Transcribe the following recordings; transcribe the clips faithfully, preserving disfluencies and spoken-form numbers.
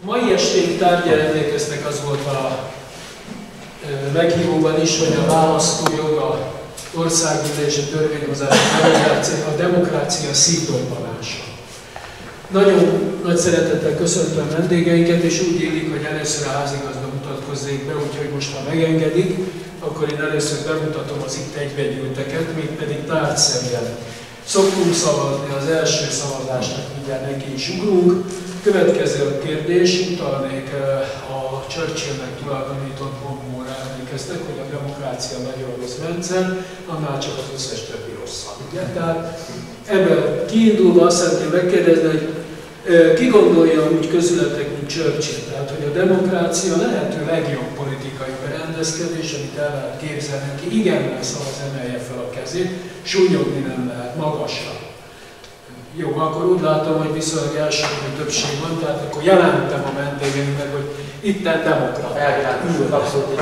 Mai esténk tárgya, emlékeztek, az volt a meghívóban is, hogy a választójog, a országgyűlés, a törvényhozás, a demokrácia szívdobbanása. Nagyon nagy szeretettel köszöntöm vendégeinket, és úgy illik, hogy először a házigazda mutatkozzék be, úgyhogy most, ha megengedik, akkor én először bemutatom az itt egybegyűlteket, mégpedig tárgyszerűen. Szoktunk szavazni, az első szavazásnak mindjárt neki is ugrunk. Következő a kérdés, utalnék a Churchillnek tulajdonított bombóra, emlékeztek, hogy a demokrácia nagyon rossz rendszer, annál csak az összes többi rosszabb. Ugye? Tehát ebből kiindulva azt szeretném megkérdezni, hogy ki gondolja úgy közületek, mint Churchill, tehát hogy a demokrácia lehető legjobb politikai berendezkedés, amit el lehet képzelni, aki igennel szavaz, emelje fel a kezét, súnyogni nem lehet, magasra. Jó, akkor úgy látom, hogy viszonylag elsőbb többség van, tehát akkor jelentem a vendégeinknek, hogy itten demokrata. Elvilágosult abszolút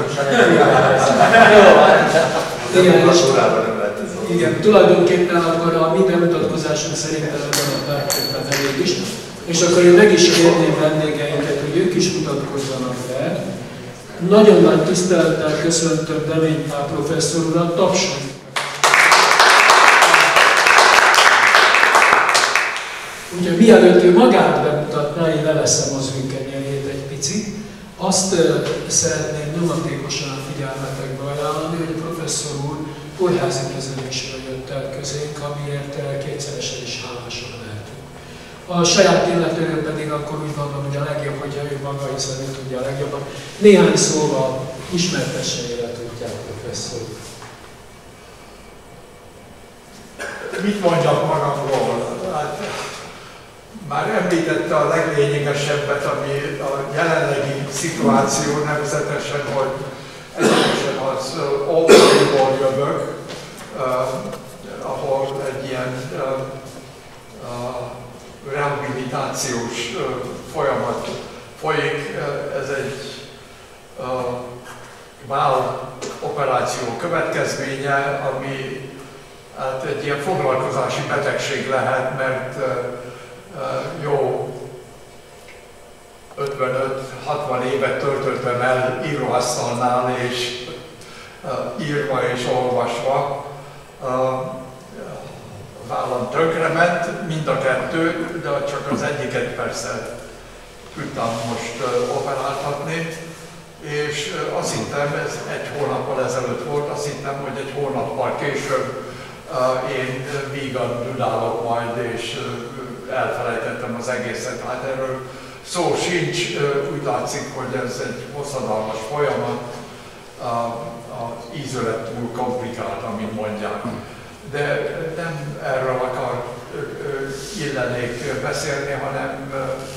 igen, tulajdonképpen akkor a mi bemutatkozásunk szerintem ebben a tárgyban elég is. És akkor én meg is kérném vendégeinket, hogy ők is mutatkozzanak be. Nagyon nagy tisztelettel köszöntöm Demény Pál professzor urat, tapsoljuk. Úgyhogy mielőtt ő magát bemutatná, én leveszem az ő kenyerét egy picit. Azt uh, szeretném nyomatékosan a figyelmetekbe ajánlani, hogy a professzor úr kórházi kezelésre jött el közénk, amiért kétszeresen is hálásak lehetünk. A saját életéről pedig akkor úgy gondolom, hogy a legjobb, hogyha ő maga, hiszen ő tudja a legjobban. Néhány szóval ismertesse életútját, professzor. Mit mondjak magamról? Hát, már említette a leglényegesebbet, ami a jelenlegi szituáció, nevezetesen, hogy egyenesen az Albany-ból jövök, uh, ahol egy ilyen uh, uh, rehabilitációs uh, folyamat folyik. Ez egy uh, váloperáció következménye, ami hát egy ilyen foglalkozási betegség lehet, mert uh, uh, jó ötvenöt-hatvan évet töltöttem el íróasztalnál, és uh, írva és olvasva. Uh, vállam tönkrement, mind a kettő, de csak az egyiket persze tudtam most uh, operáltatni. És uh, azt hittem, ez egy hónappal ezelőtt volt, azt hittem, hogy egy hónappal később uh, én vígan dudálok majd, és uh, elfelejtettem az egészet. Hát erről szó sincs, úgy látszik, hogy ez egy hosszadalmas folyamat, az ízület túl komplikált, amit mondják. De nem erről akar illenék beszélni, hanem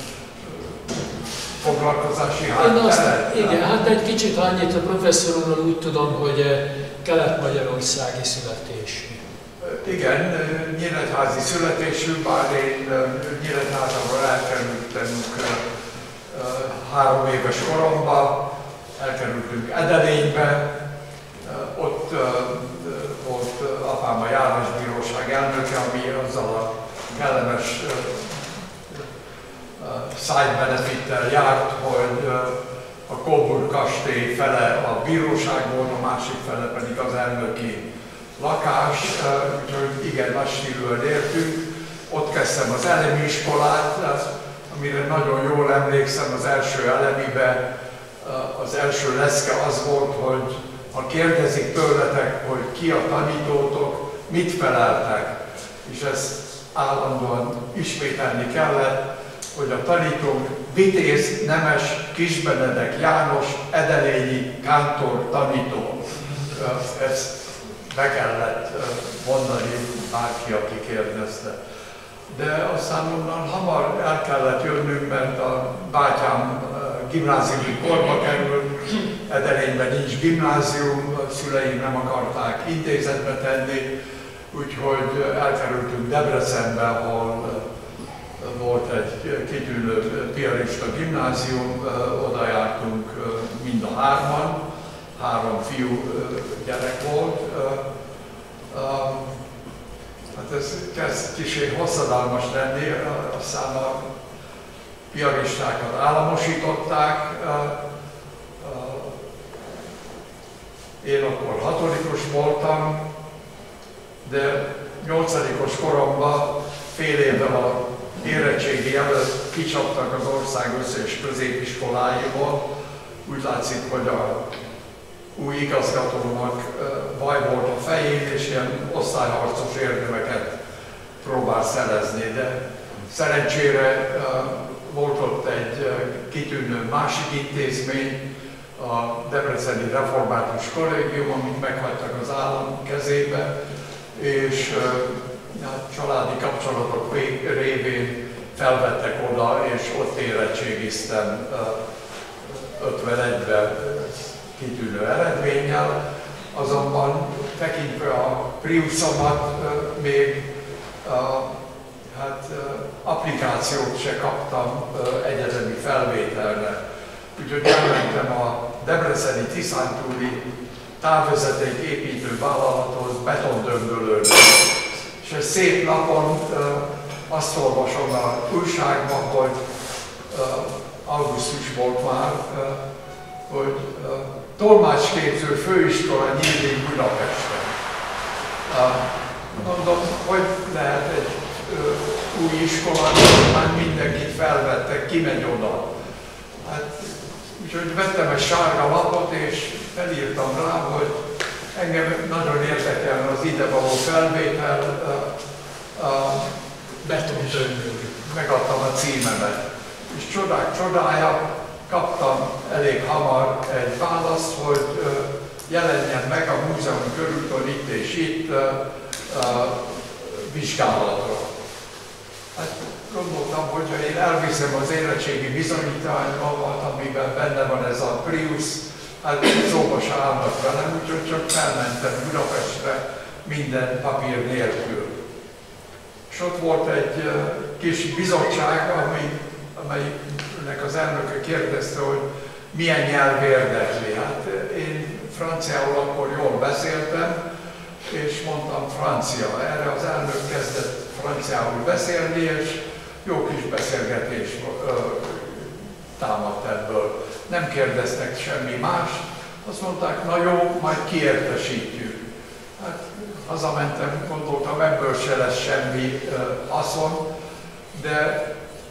foglalkozási háttere. Igen, hát egy kicsit annyit a professzor úrról úgy tudom, hogy kelet-magyarországi születésű. Igen, nyíregyházi születésű, bár én Nyíregyházamról elkerültem három éves koromban, elkerültünk Edelénybe, ott volt apám a járásbíróság elnöke, ami azzal a kellemes side benefittel járt, hogy a Coburg kastély fele a bíróság volt, a másik fele pedig az elnöki lakás, úgyhogy igen, nagy stílűen értünk. Ott kezdtem az elemi iskolát, amire nagyon jól emlékszem, az első elemibe, az első leszke az volt, hogy ha kérdezik tőletek, hogy ki a tanítótok, mit feleltek, és ezt állandóan ismételni kellett, hogy a tanítónk Vitéz Nemes Kisbenedek János Edelényi kántor tanító. Ezt be kellett mondani bárki, aki kérdezte. De aztán onnan hamar el kellett jönnünk, mert a bátyám gimnáziumi korba került, Edelényben nincs gimnázium, a szüleim nem akarták intézetbe tenni, úgyhogy elkerültünk Debrecenbe, ahol volt egy kitűnő piarista gimnázium, oda jártunk mind a hárman, három fiú gyerek volt. Hát ez kezd kicsit hosszadalmas lenni, aztán a piaristákat államosították. Én akkor hatodikos voltam, de nyolcadikos koromban fél évvel a érettségi előtt kicsaptak az ország összes középiskoláiból. Úgy látszik, hogy a új igazgatónak baj volt a fején, és ilyen osztályharcos érdemeket próbál szerezni, de szerencsére volt ott egy kitűnő másik intézmény, a Debreceni Református Kollégium, amit meghagytak az állam kezébe, és a családi kapcsolatok révén felvettek oda, és ott érettségiztem ötvenegyben kitűnő eredménnyel, azonban tekintve a Priusomat még hát applikációt se kaptam egyetemi felvételre. Úgyhogy elmentem a debreceni Tiszántúli távvezeték építő vállalathoz betondöngölőre. És egy szép napon azt olvasom a újságban, hogy augusztus volt már, hogy tolmácsképző főiskola nyílik Budapesten. Mondom, hogy lehet egy új iskola, már mindenkit felvettek, ki megy oda. Hát, úgyhogy vettem egy sárga lapot, és felírtam rá, hogy engem nagyon érdekel az idevaló felvétel, megadtam a címemet. És csodák csodája, kaptam elég hamar egy választ, hogy jelenjen meg a múzeum körúton itt és itt vizsgálatra. Hát gondoltam, hogy ha én elviszem az érettségi bizonyítványomat, amiben benne van ez a Prius, hát szóba se állnak velem, úgyhogy csak felmentem Budapestre minden papír nélkül. És ott volt egy kis bizottság, ami, amelynek az elnöke kérdezte, hogy milyen nyelv érdekli. Hát én franciául akkor jól beszéltem, és mondtam francia. Erre az elnök kezdett franciául beszélni, és jó kis beszélgetés ö, támadt ebből. Nem kérdeztek semmi más, azt mondták, na jó, majd kiértesítjük. Hát hazamentem, gondoltam, ebből se lesz semmi ö, haszon, de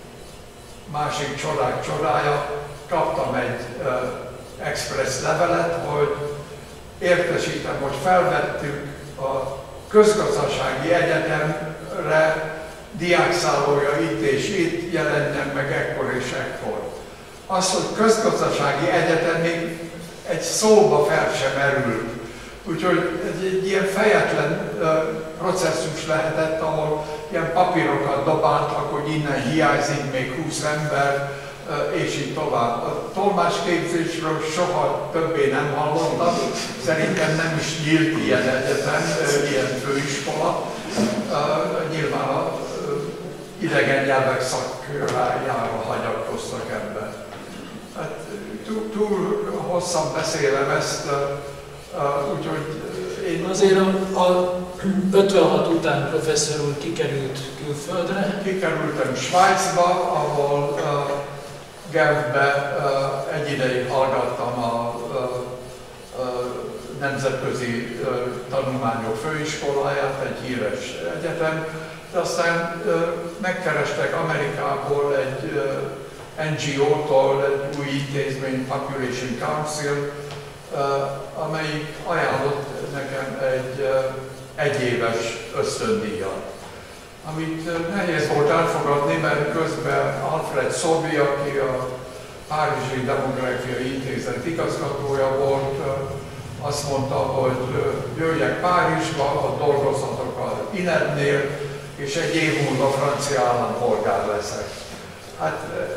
másik csodák csodája, kaptam egy ö, express levelet, hogy értesítem, hogy felvettük a Közgazdasági Egyetemre diákszállója itt és itt, jelenjen meg ekkor és ekkor. Az, hogy Közgazdasági Egyetem még egy szóba fel sem merült. Úgyhogy egy, egy ilyen fejetlen uh, processzus lehetett, ahol ilyen papírokat dobáltak, hogy innen hiányzik még húsz ember, uh, és így tovább. A tolmácsképzésről soha többé nem hallottam, szerintem nem is nyílt ilyen egyetem, uh, ilyen főiskola. Uh, nyilván a uh, idegen nyelvek szakjára hagyatkoztak ebben. Hát, túl, túl hosszan beszélem ezt, uh, úgyhogy én... Azért a, a ötvenhat után professzor úr kikerült külföldre. Kikerültem Svájcba, ahol uh, Genfbe uh, egy ideig hallgattam a uh, uh, Nemzetközi uh, Tanulmányok Főiskoláját, egy híres egyetem, de aztán uh, megkerestek Amerikából egy uh, en gé ó-tól, egy új intézmény, Population Council, uh, amelyik ajánlott nekem egy uh, egyéves ösztöndíjat, amit uh, nehéz volt elfogadni, mert közben Alfred Sobey, aki a Párizsi Demográfiai Intézet igazgatója volt, uh, azt mondta, hogy uh, jöjjek Párizsba, ott dolgozhatok az I N E D-nél, és egy év múlva francia állampolgár leszek. Hát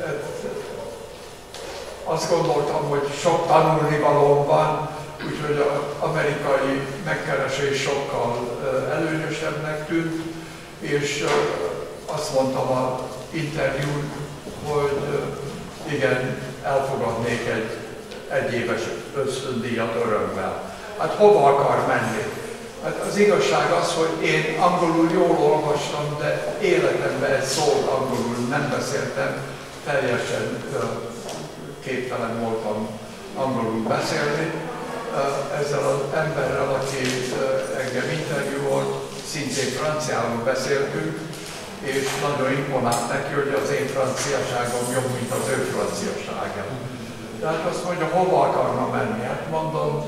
azt gondoltam, hogy sok tanulnivalóm van, úgyhogy az amerikai megkeresés sokkal előnyösebbnek tűnt, és azt mondtam az interjún, hogy igen, elfogadnék egy egyéves ösztöndíjat örömmel. Hát hova akar menni? Hát az igazság az, hogy én angolul jól olvastam, de életemben egy szót angolul nem beszéltem, teljesen képtelen voltam angolul beszélni. Ezzel az emberrel, aki engem interjúolt, szintén franciául beszéltünk, és nagyon imponált neki, hogy az én franciaságom jobb, mint az ő franciasága. Tehát azt mondja, hova akarna menni? Hát mondom,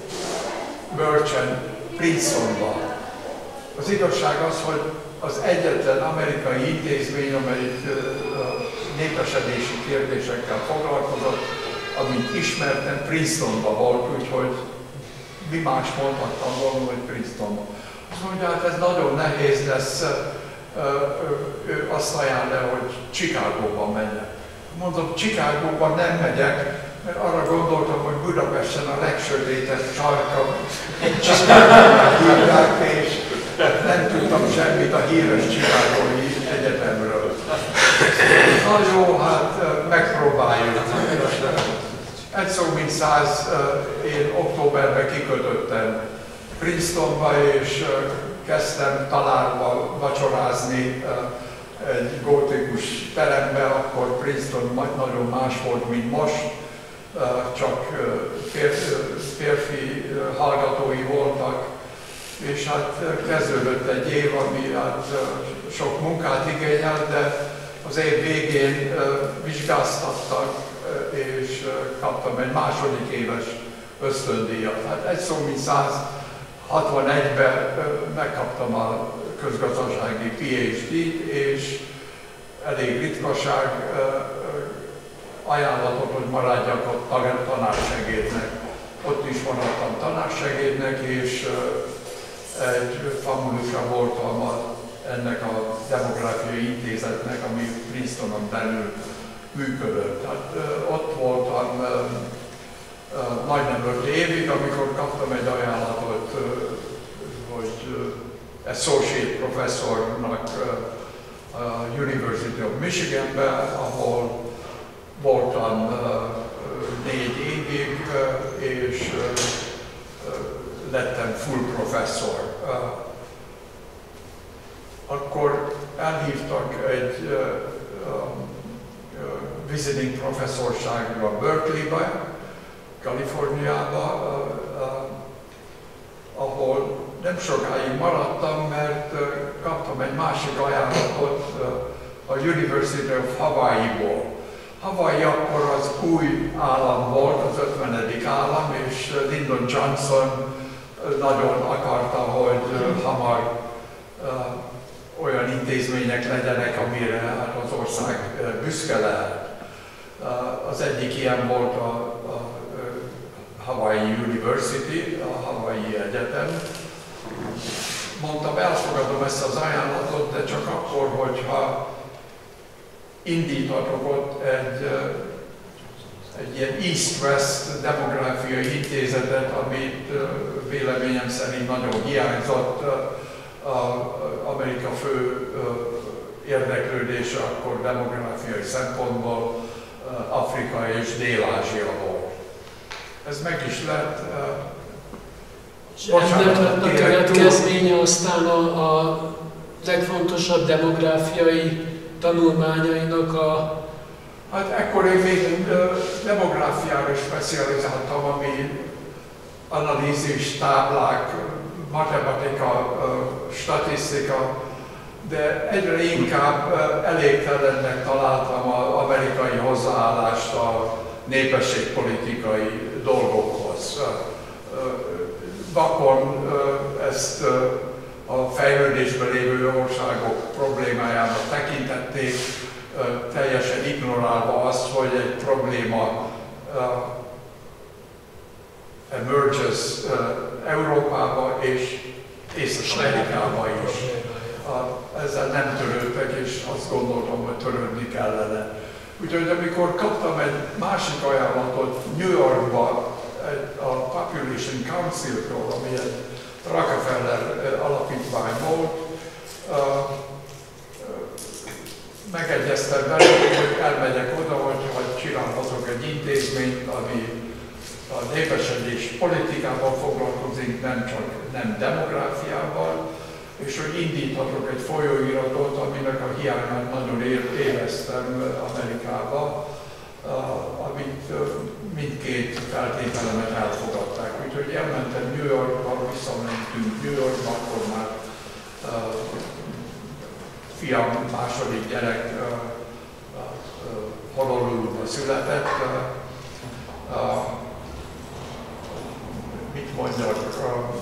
bölcsen, Princetonba. Az igazság az, hogy az egyetlen amerikai intézmény, amelyik népesedési kérdésekkel foglalkozott, amit ismertem, Princetonba volt, úgyhogy mi más mondhattam volna, hogy Princetonba. Azt mondja, hát ez nagyon nehéz lesz, ő azt ajánlja, hogy Chicagóban menjek. Mondom, Chicagóban nem megyek, mert arra gondoltam, hogy Budapesten a legsötétebb sarka, Chicagóban és nem tudtam semmit a híres Chicagói egyetemről. Na jó, hát megpróbáljuk. Egy szó mint száz, én októberben kikötöttem Princetonba, és kezdtem találva vacsorázni egy gótikus teremben, akkor Princeton nagyon más volt, mint most, csak férfi, férfi hallgatói voltak, és hát kezdődött egy év, ami hát sok munkát igényelt, de az év végén vizsgáztattak, és kaptam egy második éves ösztöndíjat. Hát egy szó mint száz, hatvanegyben megkaptam a közgazdasági PhD-t, és elég ritkaság ajánlatot, hogy maradjak ott tanársegédnek. Ott is maradtam tanársegédnek, és egy famulusa voltam a, ennek a demográfiai intézetnek, ami Princetonon belül működött. Tehát ott voltam majdnem öt évig, amikor kaptam egy ajánlatot, hogy associate professornak a University of Michiganben, ahol voltam négy évig, és lettem full professor. Akkor elhívtak egy visiting professorságra Berkeleybe, Kaliforniába, ahol nem sokáig maradtam, mert kaptam egy másik ajánlatot a University of Hawaii-ból. Hawaii akkor az új állam volt, az ötvenedik állam, és Lyndon Johnson nagyon akarta, hogy hamar olyan intézmények legyenek, amire hát az ország büszke lehet. Az egyik ilyen volt a, a Hawaii University, a Hawaii Egyetem. Mondtam, elfogadom ezt az ajánlatot, de csak akkor, hogyha indítatok ott egy, egy ilyen East-West demográfiai intézetet, amit véleményem szerint nagyon hiányzott. Amerika fő érdeklődése akkor demográfiai szempontból Afrika és Dél-Ázsia volt. Ez meg is lett. És ennek lett a következménye aztán a, a legfontosabb demográfiai tanulmányainak a... Hát ekkor én még demográfiára specializáltam, ami analízis, táblák, matematika, statisztika, de egyre inkább elégtelennek találtam az amerikai hozzáállást a népességpolitikai dolgokhoz. Vakon ezt a fejlődésben lévő országok problémájának tekintették, teljesen ignorálva azt, hogy egy probléma emerges Európába és Észak-Amerikába is. Ezzel nem törődtek, és azt gondoltam, hogy törődni kellene. Úgyhogy amikor kaptam egy másik ajánlatot New Yorkba, a Population Council-tól, ami egy Rockefeller alapítvány volt, megegyeztem vele, hogy elmegyek oda, hogy, hogy csinálhatok egy intézményt, ami a népesedés politikával foglalkozik, nem csak nem demográfiával, és hogy indíthatok egy folyóiratot, aminek a hiányát nagyon éreztem Amerikába, amit mindkét feltételemet elfogadták. Úgyhogy elmentem New Yorkba, visszamentünk New Yorkba, akkor már uh, fiam második gyerek uh, uh, Honoluluba született. Uh, uh, mit mondjak, uh,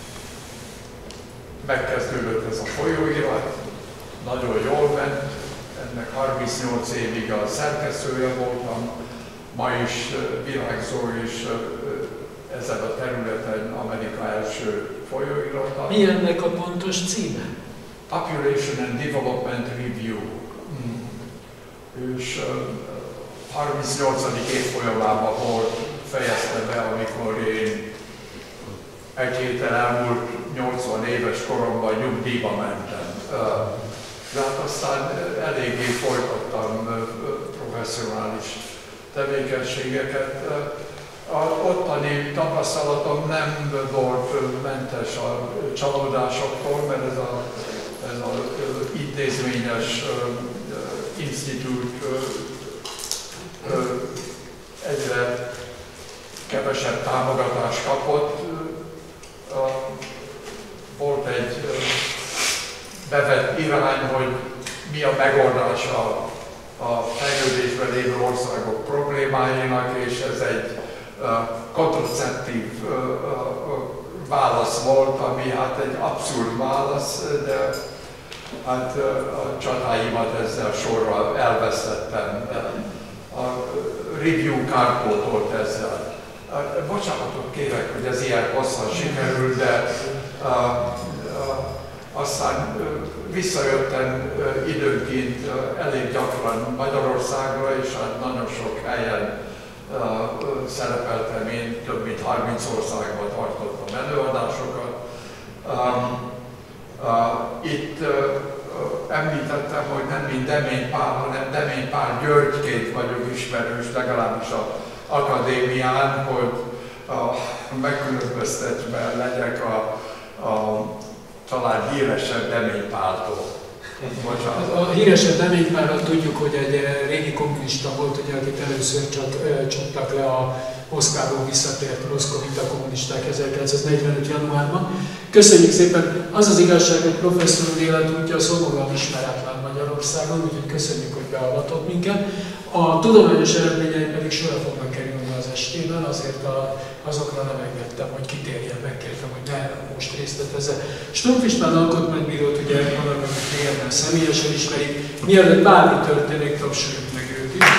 megkezdődött ez a folyóirat, nagyon jól ment, ennek harmincnyolc évig a szerkesztője voltam, ma is virágzó és ezen a területen Amerika első folyóirata. Mi ennek a pontos címe? Population and Development Review. Mm. És harmincnyolcadik évfolyamában volt, fejezte be, amikor én egy héten elmúlt nyolcvan éves koromban nyugdíjba mentem. De hát aztán eléggé folytattam professzionális tevékenységeket. Az ottani tapasztalatom nem volt mentes a csalódásoktól, mert ez az ez a intézményes institút egyre kevesebb támogatást kapott. Volt egy bevett irány, hogy mi a megoldása a fejlődésben lévő országok problémáinak, és ez egy kontraceptív válasz volt, ami hát egy abszurd válasz, de hát a csatáimat ezzel sorra elvesztettem. A review kárpótolt ezzel. Bocsánatot kérek, hogy ez ilyen hosszan sikerül, de uh, uh, aztán uh, visszajöttem uh, időnként uh, elég gyakran Magyarországra, és hát nagyon sok helyen uh, uh, szerepeltem én, több mint harminc országban tartottam előadásokat. Um, uh, itt uh, uh, említettem, hogy nem mint Demény Pál, hanem Demény Pál Györgyként vagyok ismerős, legalábbis a akadémián, hogy a megkülönböztetve legyek a, a talán híresebb Demény Páltól. A híresebb Demény Pálról tudjuk, hogy egy régi kommunista volt, ugye, akit először csak csaptak le a Moszkvából visszatért moszkovita kommunisták ezerkilencszáznegyvenöt januárban. Köszönjük szépen! Az az igazság, hogy professzor úr életútja szomorúan ismeretlen Magyarországon, úgyhogy köszönjük, hogy beavatott minket. A tudományos eredményei pedig sorra fognak kerülni az estében, azért a, azokra nem engedtem, hogy kitérjen, megkértem, hogy ne most részletezze. Stumpf István alkotmánybírót ugye vannak, akik régebben személyesen ismerik, mielőtt bármi történik, tapsoljuk meg őt is.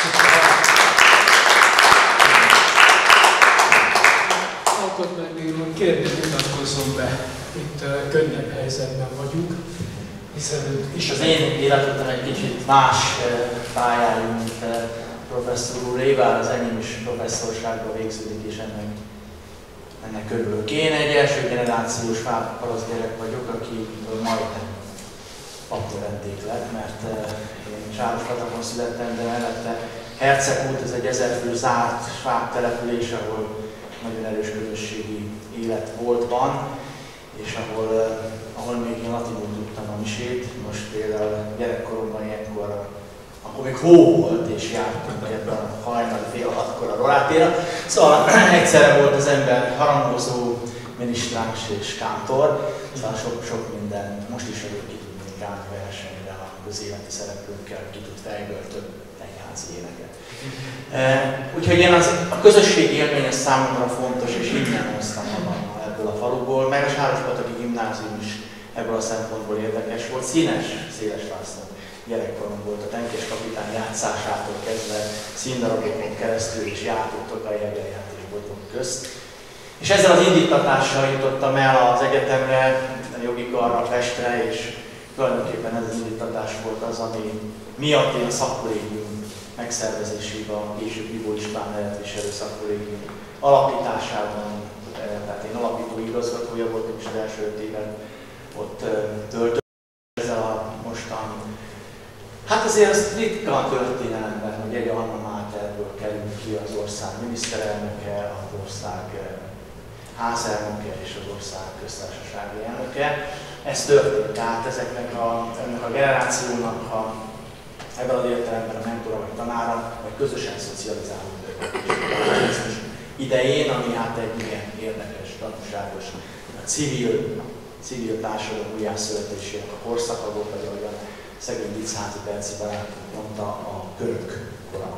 Alkotmánybíró, kérném, mutatkozzon be, itt uh, könnyebb helyzetben vagyunk. Hiszen is az én életutam egy kicsit más pályájú, mint professzor úr, bár az enyém is professzorságban végződik, és ennek, ennek örülök. Én egy első generációs paraszt gyerek vagyok, aki majdnem papja vendég lett, mert én Sárospatakon születtem, de mellette Hercegút, ez egy ezerfő zárt sváb település, ahol nagyon erős közösségi élet volt, van, és ahol, ahol még én latinul tudtam a misét. Most például gyerekkoromban ilyenkor, akkor még hó volt, és jártunk ebben a hajnali fél hatkor a Rolátéra. Szóval egyszerre volt az ember harangozó, minisztráns és kántor, szóval sok, sok minden. Most is vagyok, ki tudnék állni versenyre a közéleti szereplőkkel, ki tud fejből több egyházi éneket. Úgyhogy én az, a közösség élmény az számomra fontos, és innen hoztam magammal ebből a faluból, meg a Sárospataki gimnázium is ebből a szempontból érdekes volt. Színes, Széles László gyerekkorom volt, a tenkes kapitány játszásától kezdve színdarabokon keresztül is játottak a jegyeljátékbotok közt. És ezzel az indítatással jutottam el az egyetemre, a jogi karra, Pestre, és tulajdonképpen ez az indítatás volt az, ami miatt én a szakkollégium megszervezésével, a később Bibó István nevet viselő szakkollégium alapításában, tehát én alapító igazgatója voltam, és az első öt éven ott töltöttem ezzel a mostan. Hát azért az ritka a történelemben, hogy egy alma máterből kerül ki az ország miniszterelnöke, az ország házelnöke és az ország köztársasági elnöke. ez történt. Tehát ezeknek a, ennek a generációnak a, ebben az értelemben a mentora vagy tanára, vagy közösen szocializálódott idején, ami hát egy igen érdekes, tanulságos, civil, civil társadalom újjászületésének a korszaka volt, vagy ahogy a szegény Vicházi Perci barátunk mondta, a körök kora.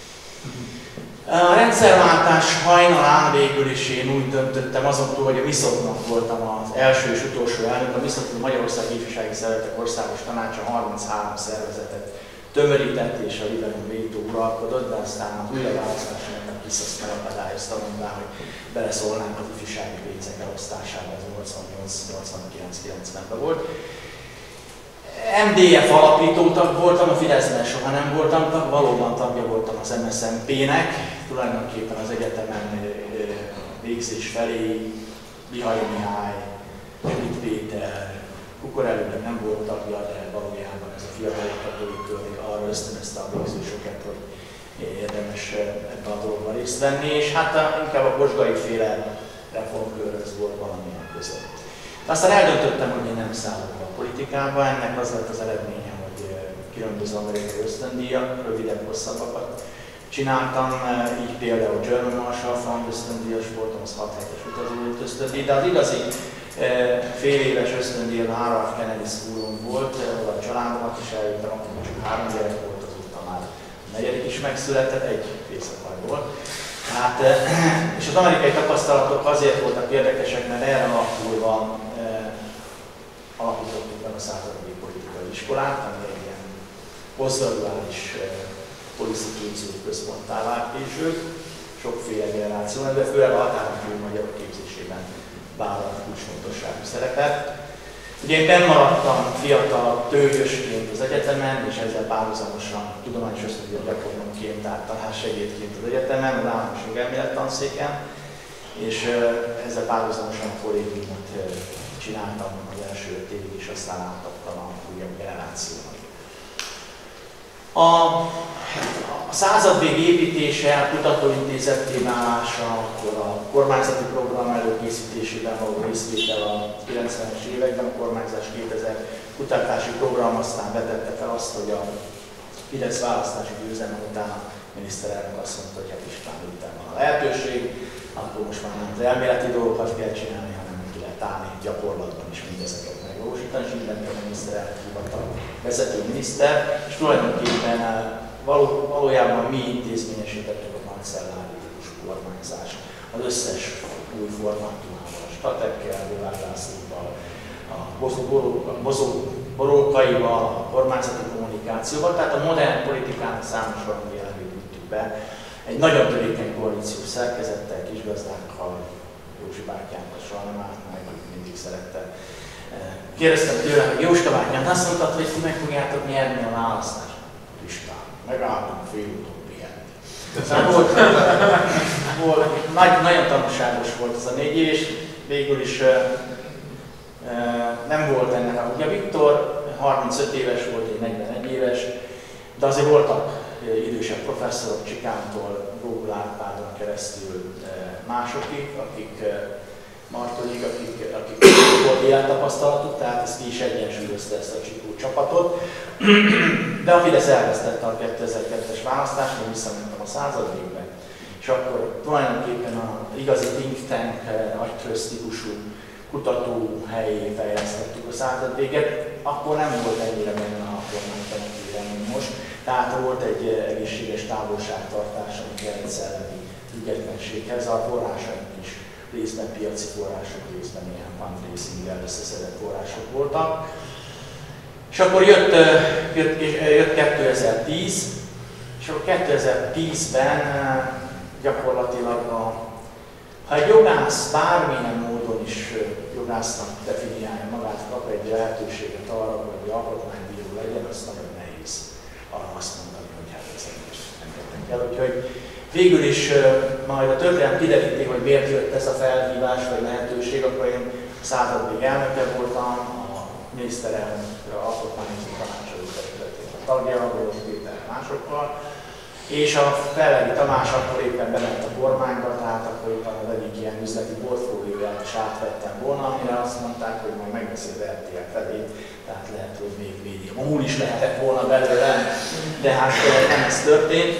A rendszerváltás hajnalán végül is én úgy döntöttem azon túl, hogy a Miszotnak voltam az első és utolsó elnök. A Miszot a Magyarország Ifjúsági Szervezetek Országos Tanácsa harminchárom szervezetet tömörített és a liberum vétó uralkodott, de aztán az újraválasztásnak a Kiszoszt megakadályozta, mondván, hogy beleszólnánk az ifjúsági pénzek elosztásába, ez nyolcvannyolc nyolcvankilenc kilencvenben volt. em dé ef alapító tag voltam, a Fideszben soha nem voltam tag, valóban tagja voltam az em es zé pé-nek, tulajdonképpen az egyetemen végzés felé Bihari Mihály, Schmidt Péter, Kukorelőnek nem volt tagja, de valójában ez a fiatalokat arra ösztönözte a végzősöket, hogy érdemes ebben a dologban részt venni, és hát a, inkább a Bosgai féle reformkörhöz volt valamilyen között. Aztán eldöntöttem, hogy én nem szállok be a politikába, ennek az lett az eredménye, hogy különböző amerikai ösztöndíjak, rövidebb, hosszabbakat csináltam, így például German Marshall Fund ösztöndíjas voltam, az hat hetes utazó ösztöndíj, de az igazi fél éves ösztöndíj a Harvard Kennedy Schoolon volt, ahol a családomat is eljöttem, akkor csak három gyerek volt, azóta már a negyedik is megszületett, egy részakajból. Hát, és az amerikai tapasztalatok azért voltak érdekesek, mert erre alapulva eh, alapítottuk meg a századik politikai iskolát, ami egy ilyen posztgraduális eh, policy képző központtá vált később, sokféle generáció, de főleg a határon túl magyarok képzésében vállalt kulcsfontosságú szerepet. Ugye én bennmaradtam fiatal tőgyösként az egyetemen, és ezzel párhuzamosan tudományos ösztöndíjat gyakornokként, tehát tanársegédként az egyetemen, az általános jogelmélet tanszéken, és ezzel párhuzamosan a kollégiumot csináltam az első öt évig, és aztán átadtam a újabb generációnak. A, a századvég építése, kutatóintézetté válása, akkor a kormányzati program előkészítésében való részvétel a kilencvenes években, a kormányzás kétezer kutatási program aztán vetette fel azt, hogy a Fidesz választási győzelme után a miniszterelnök azt mondta, hogy hát István után van a lehetőség, akkor most már nem az elméleti dolgokat kell csinálni, hanem ki lehet állni gyakorlatban is mindezeket megvalósítani, és így lett a miniszterelnök hivatal vezető miniszter, és tulajdonképpen való, valójában mi intézményesítettük a kancellárius kormányzást az összes új formátumával, a statekkel, Bovár-Lászlóval, a borókaival, a kormányzati kommunikációval, tehát a modern politikának számos valami elemét vittük be. Egy nagyon törékeny koalíciós szerkezettel, kisgazdákkal, Józsi bátyánkkal soha nem állt meg, mindig szerette. Kérdeztem tőle, hogy Jóska bátyám, azt mondtad, hogy ti meg fogjátok nyerni a választást. István, megálltunk fél úton pihenni. Volt, volt, nagy, nagyon tanulságos volt ez a négy év, és végül is uh, uh, nem volt ennek a... Ugye Viktor harmincöt éves volt, én negyvenegy éves, de azért voltak uh, idősebb professzorok, Csikántól, Gógul Árpádon keresztül uh, másokik, akik uh, Martonik, akik, akik volt élettapasztalatuk, tehát ez ki is egyensúlyozta ezt a Csikó csapatot. De a Fidesz elvesztette a kétezer-kettes választást, én visszamentem a századvégbe, és akkor tulajdonképpen az igazi think tank, agytrösz típusú kutatóhelyé fejlesztettük a századvéget, akkor nem volt ennyire benne a kormánytemetőre, mint most. Tehát volt egy egészséges távolságtartás, ami kell egy szellemi függetlenséghez, a forrásaink is részben piaci források, részben ilyen fundraising-el összeszedett források voltak. És akkor jött, jött, jött kétezer-tíz, és akkor kétezer-tízben gyakorlatilag, a, ha egy jogász bármilyen módon is jogásznak definiálja magát, kap egy lehetőséget arra, hogy alkotmánybíró legyen, az nagyon nehéz arra azt mondani, hogy hát ezek is engednek el. Úgyhogy végül is majd a történelem kideríti, hogy miért jött ez a felhívás vagy lehetőség, akkor én századvég elnöke voltam, a miniszterelnök alkotmányozó tanácsadó testületének a tagja, Gólos Péter másokkal, és a Felvegi Tamás akkor éppen bement a kormányba, tehát akkor éppen az egyik ilyen üzleti portfólióját is átvettem volna, amire azt mondták, hogy majd megveszi az er té el felét, tehát lehet, hogy még végig múl is lehetett volna belőlem, de hát nem ez történt.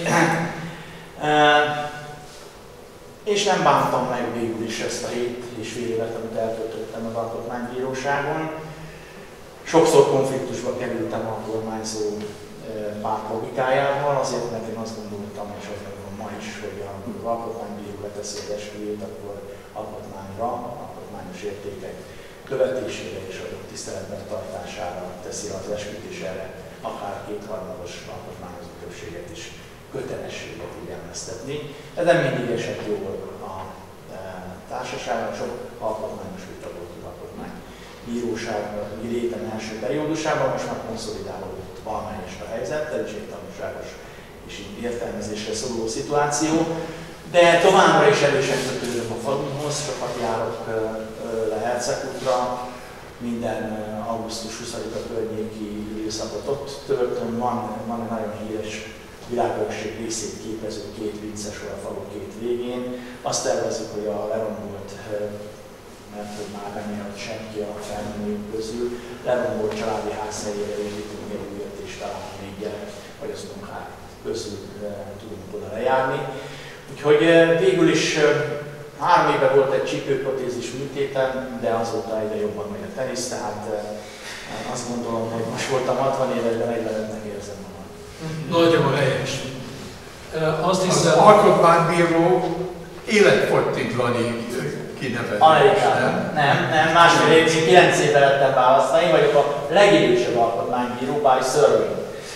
És nem bántam meg végül is ezt a hét és fél évet, amit eltöltöttem az Alkotmánybíróságon. Sokszor konfliktusba kerültem a kormányzó párt logikájával, azért, mert én azt gondoltam, és azt gondolom ma is, hogy az alkotmánybíró leteszi az esküjét, akkor alkotmányra, alkotmányos értékek követésére és azok tiszteletben tartására teszi az esküt, és erre akár kétharmados alkotmányozó többséget is kötelességet figyelmeztetni. Ez nem mindig esett jól a társaságban, sok alkotmányos vita volt az alkotmánybíróság létem első periódusában, most már konszolidálódott valamelyest a helyzet, ez is egy tanulságos és így értelmezésre szoruló szituáció, de továbbra is erősen kötődöm a falumhoz, sokat járok le Hercegútra, minden augusztus huszadika környéki időszakot ott töltöm, van, van egy nagyon híres világörökség részét képező két viccesor a falu két végén. Azt tervezzük, hogy a lerombolt, mert hogy már nem élt senki a felmenők közül, lerombolt családi házhelyére építünk egy újat, és talán még gyerek, vagy az unokák közül tudunk oda lejárni. Úgyhogy végül is három éve volt egy csípőprotézis műtétem, de azóta egyre jobban megy a tenisz, tehát azt gondolom, hogy most voltam hatvan éves, de negyvenötnek érzem magam. Nagyon helyes. Azt hiszem... Az alkotmánybíró életfogytiglani kinevezés. Amerikában. Nem, nem, másfél évig, kilenc évvel lettem választani, én vagyok a legidősebb alkotmánybíró, by survey.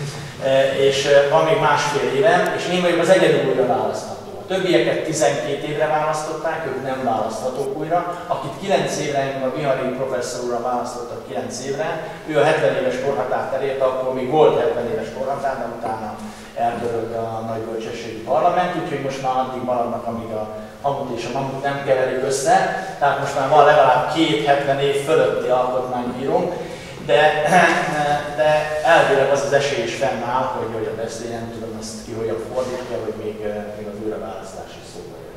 És van még másfél évem, és én vagyok az egyedül újra választható. A többieket tizenkét évre választották, ők nem választhatók újra. Akit kilenc évre, a Vihari professzor úrra választottak kilenc évre, ő a hetven éves korhatárt elérte, akkor még volt hetven éves korhatár, de utána eltörölt a nagy bölcsességi parlament, úgyhogy most már addig maradnak, amíg a hamut és a mamut nem keverik össze, tehát most már van legalább két hetven év fölötti alkotmánybírónk, de, de elvileg az az esély is fennáll, hogy hogy a beszél, nem tudom azt ki hogyan fordítja, hogy még, még az újraválasztás is szóba jön.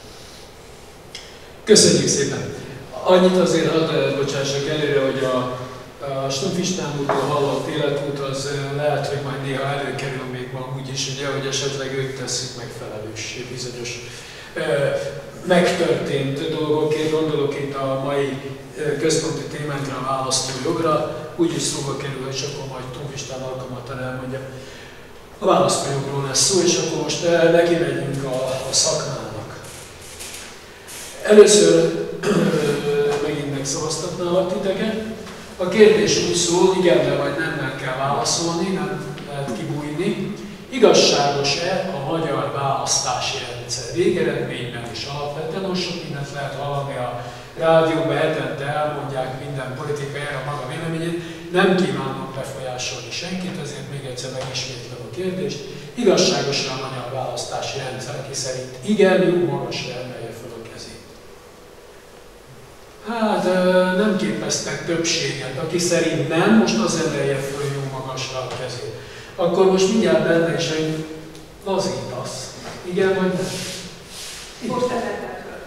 Köszönjük szépen! Annyit azért hadd bocsássak előre, hogy a, a Stumpf István úrtól hallott életút az lehet, hogy majd néha előkerül még ma úgy is, ugye, hogy esetleg ők teszik megfelelőssé bizonyos e, megtörtént dolgokért, gondolok itt a mai központi témánkra, a választójogra, úgyis szóba kerül, és akkor majd Stumpf István alkalmatlan elmondja. A választójogról lesz szó, és akkor most neki megyünk a, a szakmának. Először megint megszavaztatnálak titeket. A kérdés úgy szól, igennel vagy nemmel kell válaszolni, nem lehet kibújni. Igazságos-e a magyar választási rendszer? Végeredményben is alapvetően, most sok mindent lehet hallani a rádióban, hetente elmondják minden politikájára maga véleményét. Nem kívánom befolyásolni senkit, ezért még egyszer megismétlem a kérdést. Igazságos-e a magyar választási rendszer, aki szerint igen, jó magasra emelje fel a kezét? Hát nem képeztek többséget, aki szerint nem, most az emelje föl jó magasra a kezét. Akkor most mindjárt benne is, hogy lazítasz. Igen vagy nem? Most emeltek föl.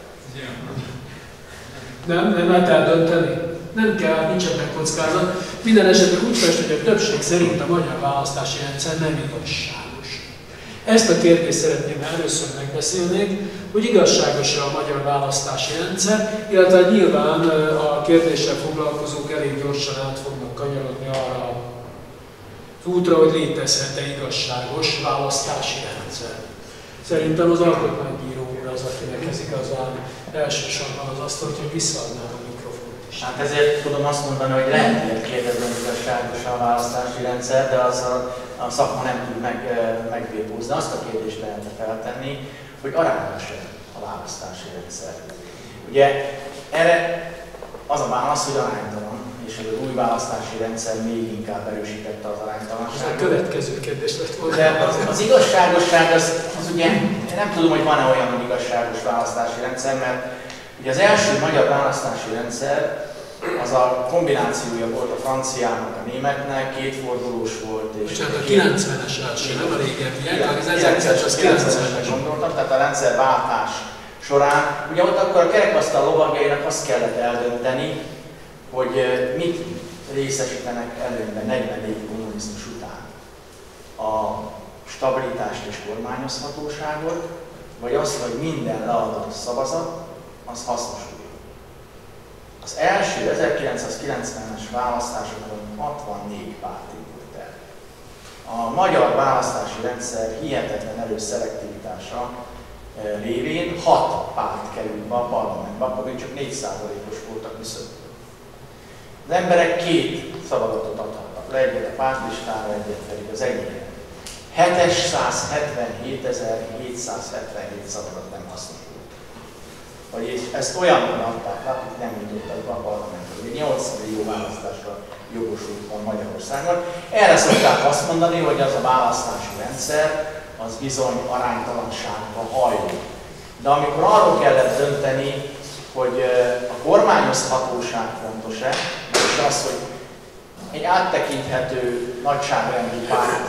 Nem, nem lehet eldönteni? Nem kell, nincs ebben kockázat. Minden esetben úgy fest, hogy a többség szerint a magyar választási rendszer nem igazságos. Ezt a kérdést szeretném először megbeszélni, hogy igazságos-e a magyar választási rendszer, illetve nyilván a kérdéssel foglalkozók elég gyorsan át fognak kanyarodni arra az útra, hogy létezhet-e igazságos választási rendszer. Szerintem az alkotmánybíró úr az, akinek ez igazán elsősorban az azt, hogy visszaadnám a mikrofont is. Hát ezért tudom azt mondani, hogy lehet ilyet kérdezni, hogy igazságos a választási rendszer, de az a, a szakma nem tud meg, megvétózni. Azt a kérdést lehetne feltenni, hogy arányos-e a választási rendszer. Ugye erre az a válasz, hogy aránytalan, és az új választási rendszer még inkább erősítette az aránytalanságot. A következő kérdés lett volna. De az, az igazságosság, az, az ugye, nem tudom, hogy van-e olyan igazságos választási rendszer, mert ugye az első magyar választási rendszer az a kombinációja volt a franciának, a németnek, kétfordulós volt. És bocsánat, a kilencvenes első, nem a régebbiek, az ezerkilencszázkilencvenes gondoltam, tehát a rendszerváltás során. Ugye ott akkor a kerekasztal lovagjainak azt kellett eldönteni, hogy mit részesítenek előnyben negyvenév kommunizmus után. A stabilitást és kormányozhatóságot, vagy azt, hogy minden leadott szavazat, az hasznosul. Az első ezerkilencszázkilencvenes választásokon hatvannégy párt indult el. A magyar választási rendszer hihetetlen erős szelektivitása révén hat párt került be a parlamentbe, akkor még csak négy százalékos voltak viszont. Az emberek két szavazatot adhattak le, egyet a pártlistára, egyet pedig az enyére. hetszázhetvenhétezer-hétszázhetvenhét szavazat nem hasznosult. Vagyis ezt olyanban adták, akik nem jutottak be a parlamentbe. Még nyolc millió választásra jogosult van Magyarországon. Erre szokták azt mondani, hogy az a választási rendszer az bizony aránytalanságba hajló. De amikor arról kellett dönteni, hogy a kormányozhatóság fontos-e, és az, hogy egy áttekinthető nagyságrendű párt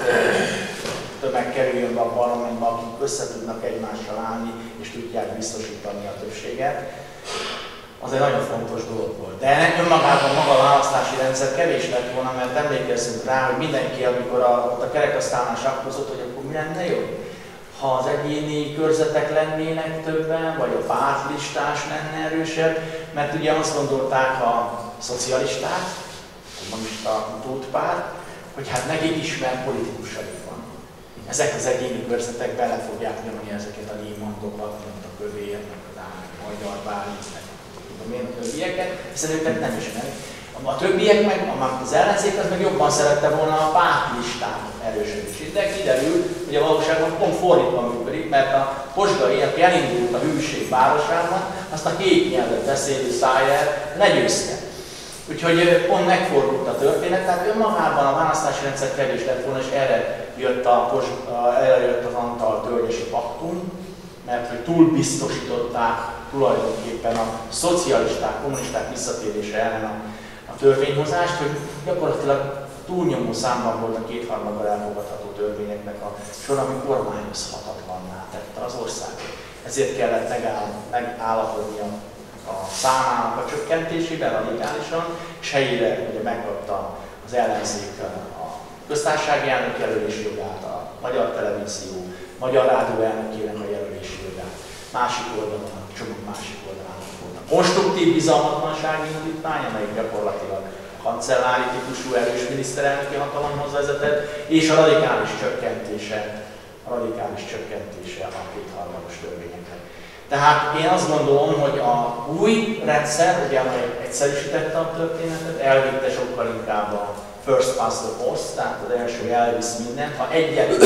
tömeg kerüljön be a parlamentbe, akik össze tudnak egymással állni, és tudják biztosítani a többséget, az egy nagyon fontos dolog volt. De ennek önmagában maga a választási rendszer kevés lett volna, mert emlékezzünk rá, hogy mindenki, amikor a, ott a kerekasztalnál sakkozott, hogy akkor mi lenne jobb? Ha az egyéni körzetek lennének többen, vagy a pártlistás lenne erősebb, mert ugye azt gondolták a szocialisták, a kommunista utódpárt, hogy hát nekik ismert politikusaik van. Ezek az egyéni körzetek bele fogják nyomni ezeket a némondokat, mint a Kövér, meg az Áll, a Magyar Bálint, meg tudom én, a többieket, hiszen őket nem ismerik. A többiek meg, az ellenzék az meg jobban szerette volna a pártlistát erősödését. De kiderül, hogy a valóságban pont fordítva működik, mert a Posgai, aki elindult a hűség városában, azt a két nyelvet beszélő Szájer legyőzte. Úgyhogy pont megfordult a történet, tehát önmagában a választási rendszer kevés lett volna, és erre jött, a, erre jött az Antal-Tölgyesi paktum, mert hogy túl biztosították tulajdonképpen a szocialisták, kommunisták visszatérése ellen a, a törvényhozást, hogy gyakorlatilag túlnyomó számban volt a kétharmaddal elfogadható törvényeknek a sor, ami kormányozhatatlanná tette az országot. Ezért kellett megáll, megállapodni a, a számának a csökkentésében radikálisan, és helyére ugye megkapta az ellenzék a köztársasági elnök jelölési jogát, a Magyar Televízió, Magyar Rádió elnökének a jelölési jogát. Másik oldalon, a csomag másik oldalán volt a konstruktív bizalmatlansági indítvány, amelyik gyakorlatilag a kancellári típusú erős miniszterelnöki hatalomhoz vezetett, és a radikális csökkentése, a radikális csökkentése a kétharmados törvényeknek. Tehát én azt gondolom, hogy a új rendszer, ugye, amely egyszerűsítette a történetet, elvitte sokkal inkább a first past the post, tehát az első elvisz mindent. Ha egyetlen,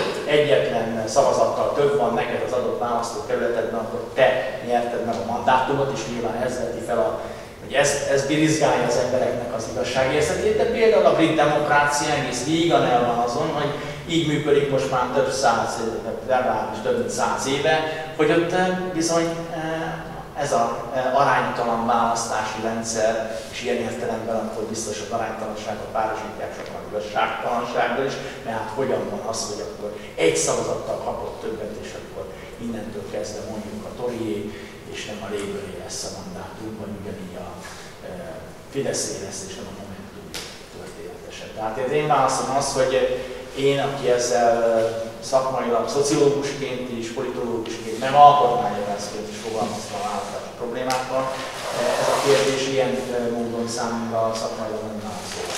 egyetlen szavazattal több van neked az adott választókerületedben, akkor te nyerted meg a mandátumot, és nyilván ez veti fel a hogy ez, ez birizgálja az embereknek az igazságérzetét, de például a brit demokrácia egész vígan el van azon, hogy így működik most már több száz, legalábbis több mint száz éve, hogy ott bizony ez az aránytalan választási rendszer, és ilyen értelemben akkor biztos az aránytalanságot párosítják sokan igazságtalansággal is, mert hát hogyan van az, hogy akkor egy szavazattal kapott többet, és akkor innentől kezdve mondjuk a Torié, és nem a Labouré lesz a mandátum, vagy ugyanígy a e, Fideszé lesz, és nem a Momentum történetesen. Tehát az én válaszom az, hogy én, aki ezzel szakmailag, szociológusként is, politológusként, meg alkotmányjogászként is foglalkoztam a választási problémákkal, ez a kérdés ilyen módon számomra szakmailag nem válaszol.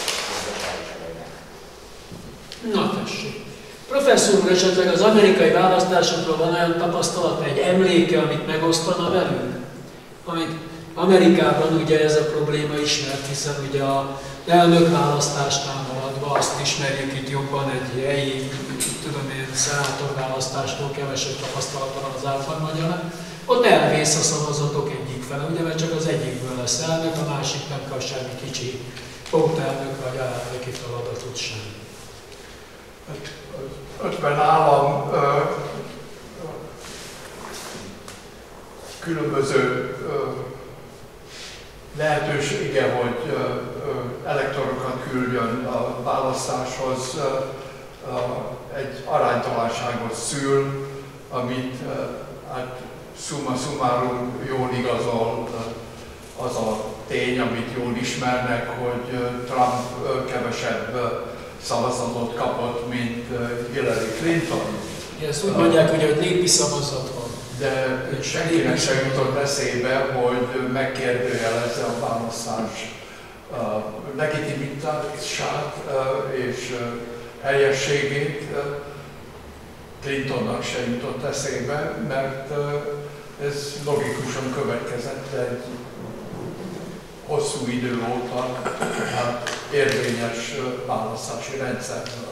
Na tessék. Professzor úr, esetleg az amerikai választásokról van olyan tapasztalat, egy emléke, amit megosztana velünk? Amit Amerikában ugye ez a probléma ismert, hiszen ugye a elnökválasztásnál maradva azt ismerjük itt jobban egy helyi, tudom én, szenátorválasztástól kevesebb tapasztalata van az átlag magyarnak. Ott elvész a szavazatok egyik fele, ugye, mert csak az egyikből lesz elnök, a másik nem kap semmi kicsi pótelnök vagy alelnöki feladatot sem. ötven állam ö, ö, különböző ö, lehetősége, hogy elektorokat küldjön a választáshoz, egy aránytalanságot szül, amit hát summa summarum jól igazol az a tény, amit jól ismernek, hogy Trump kevesebb szavazatot kapott, mint Hillary Clinton. Ezt úgy mondják, ugye, hogy népi szavazat van. De senkinek sem jutott eszébe, hogy megkérdőjelezze a választás legitimitását és helyességét. Clintonnak sem jutott eszébe, mert ez logikusan következett egy hosszú idő óta hát érvényes választási rendszerről.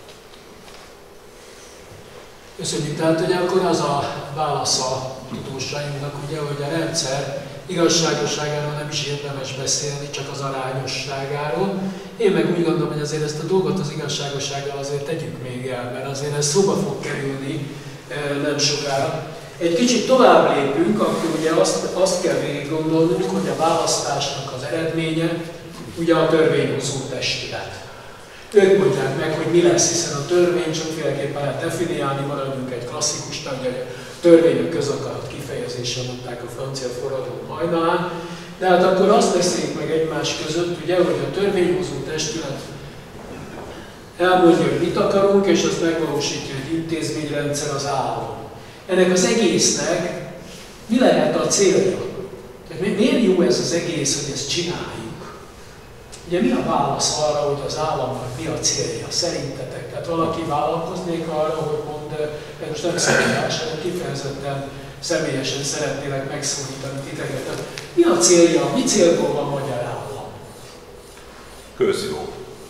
Köszönjük. Tehát ugye akkor az a válasz a tudósainknak, ugye, hogy a rendszer igazságosságáról nem is érdemes beszélni, csak az arányosságáról. Én meg úgy gondolom, hogy azért ezt a dolgot az igazságossággal azért tegyük még el, mert azért ez szóba fog kerülni nem sokára. Egy kicsit tovább lépünk, akkor ugye azt, azt kell végig gondolnunk, hogy a választásnak az eredménye ugye a törvényhozó testület. Ők mondják meg, hogy mi lesz, hiszen a törvény sokféleképpen lehet definiálni, maradjunk egy klasszikusnak, hogy a törvény a közakarat kifejezése, mondták a francia forradalom hajnalán. De hát akkor azt beszéljük meg egymás között, ugye, hogy a törvényhozó testület elmondja, hogy mit akarunk, és azt megvalósítja, hogy intézményrendszer az állam. Ennek az egésznek mi lehet a célja? Tehát miért jó ez az egész, hogy ezt csináljuk? Ugye mi a válasz arra, hogy az államnak mi a célja szerintetek? Tehát valaki vállalkoznék arra, hogy mond, most nem személyes, hanem kifejezetten személyesen szeretnélek megszólítani titeket. Tehát mi a célja, mi célból van magyar állam? Közjó.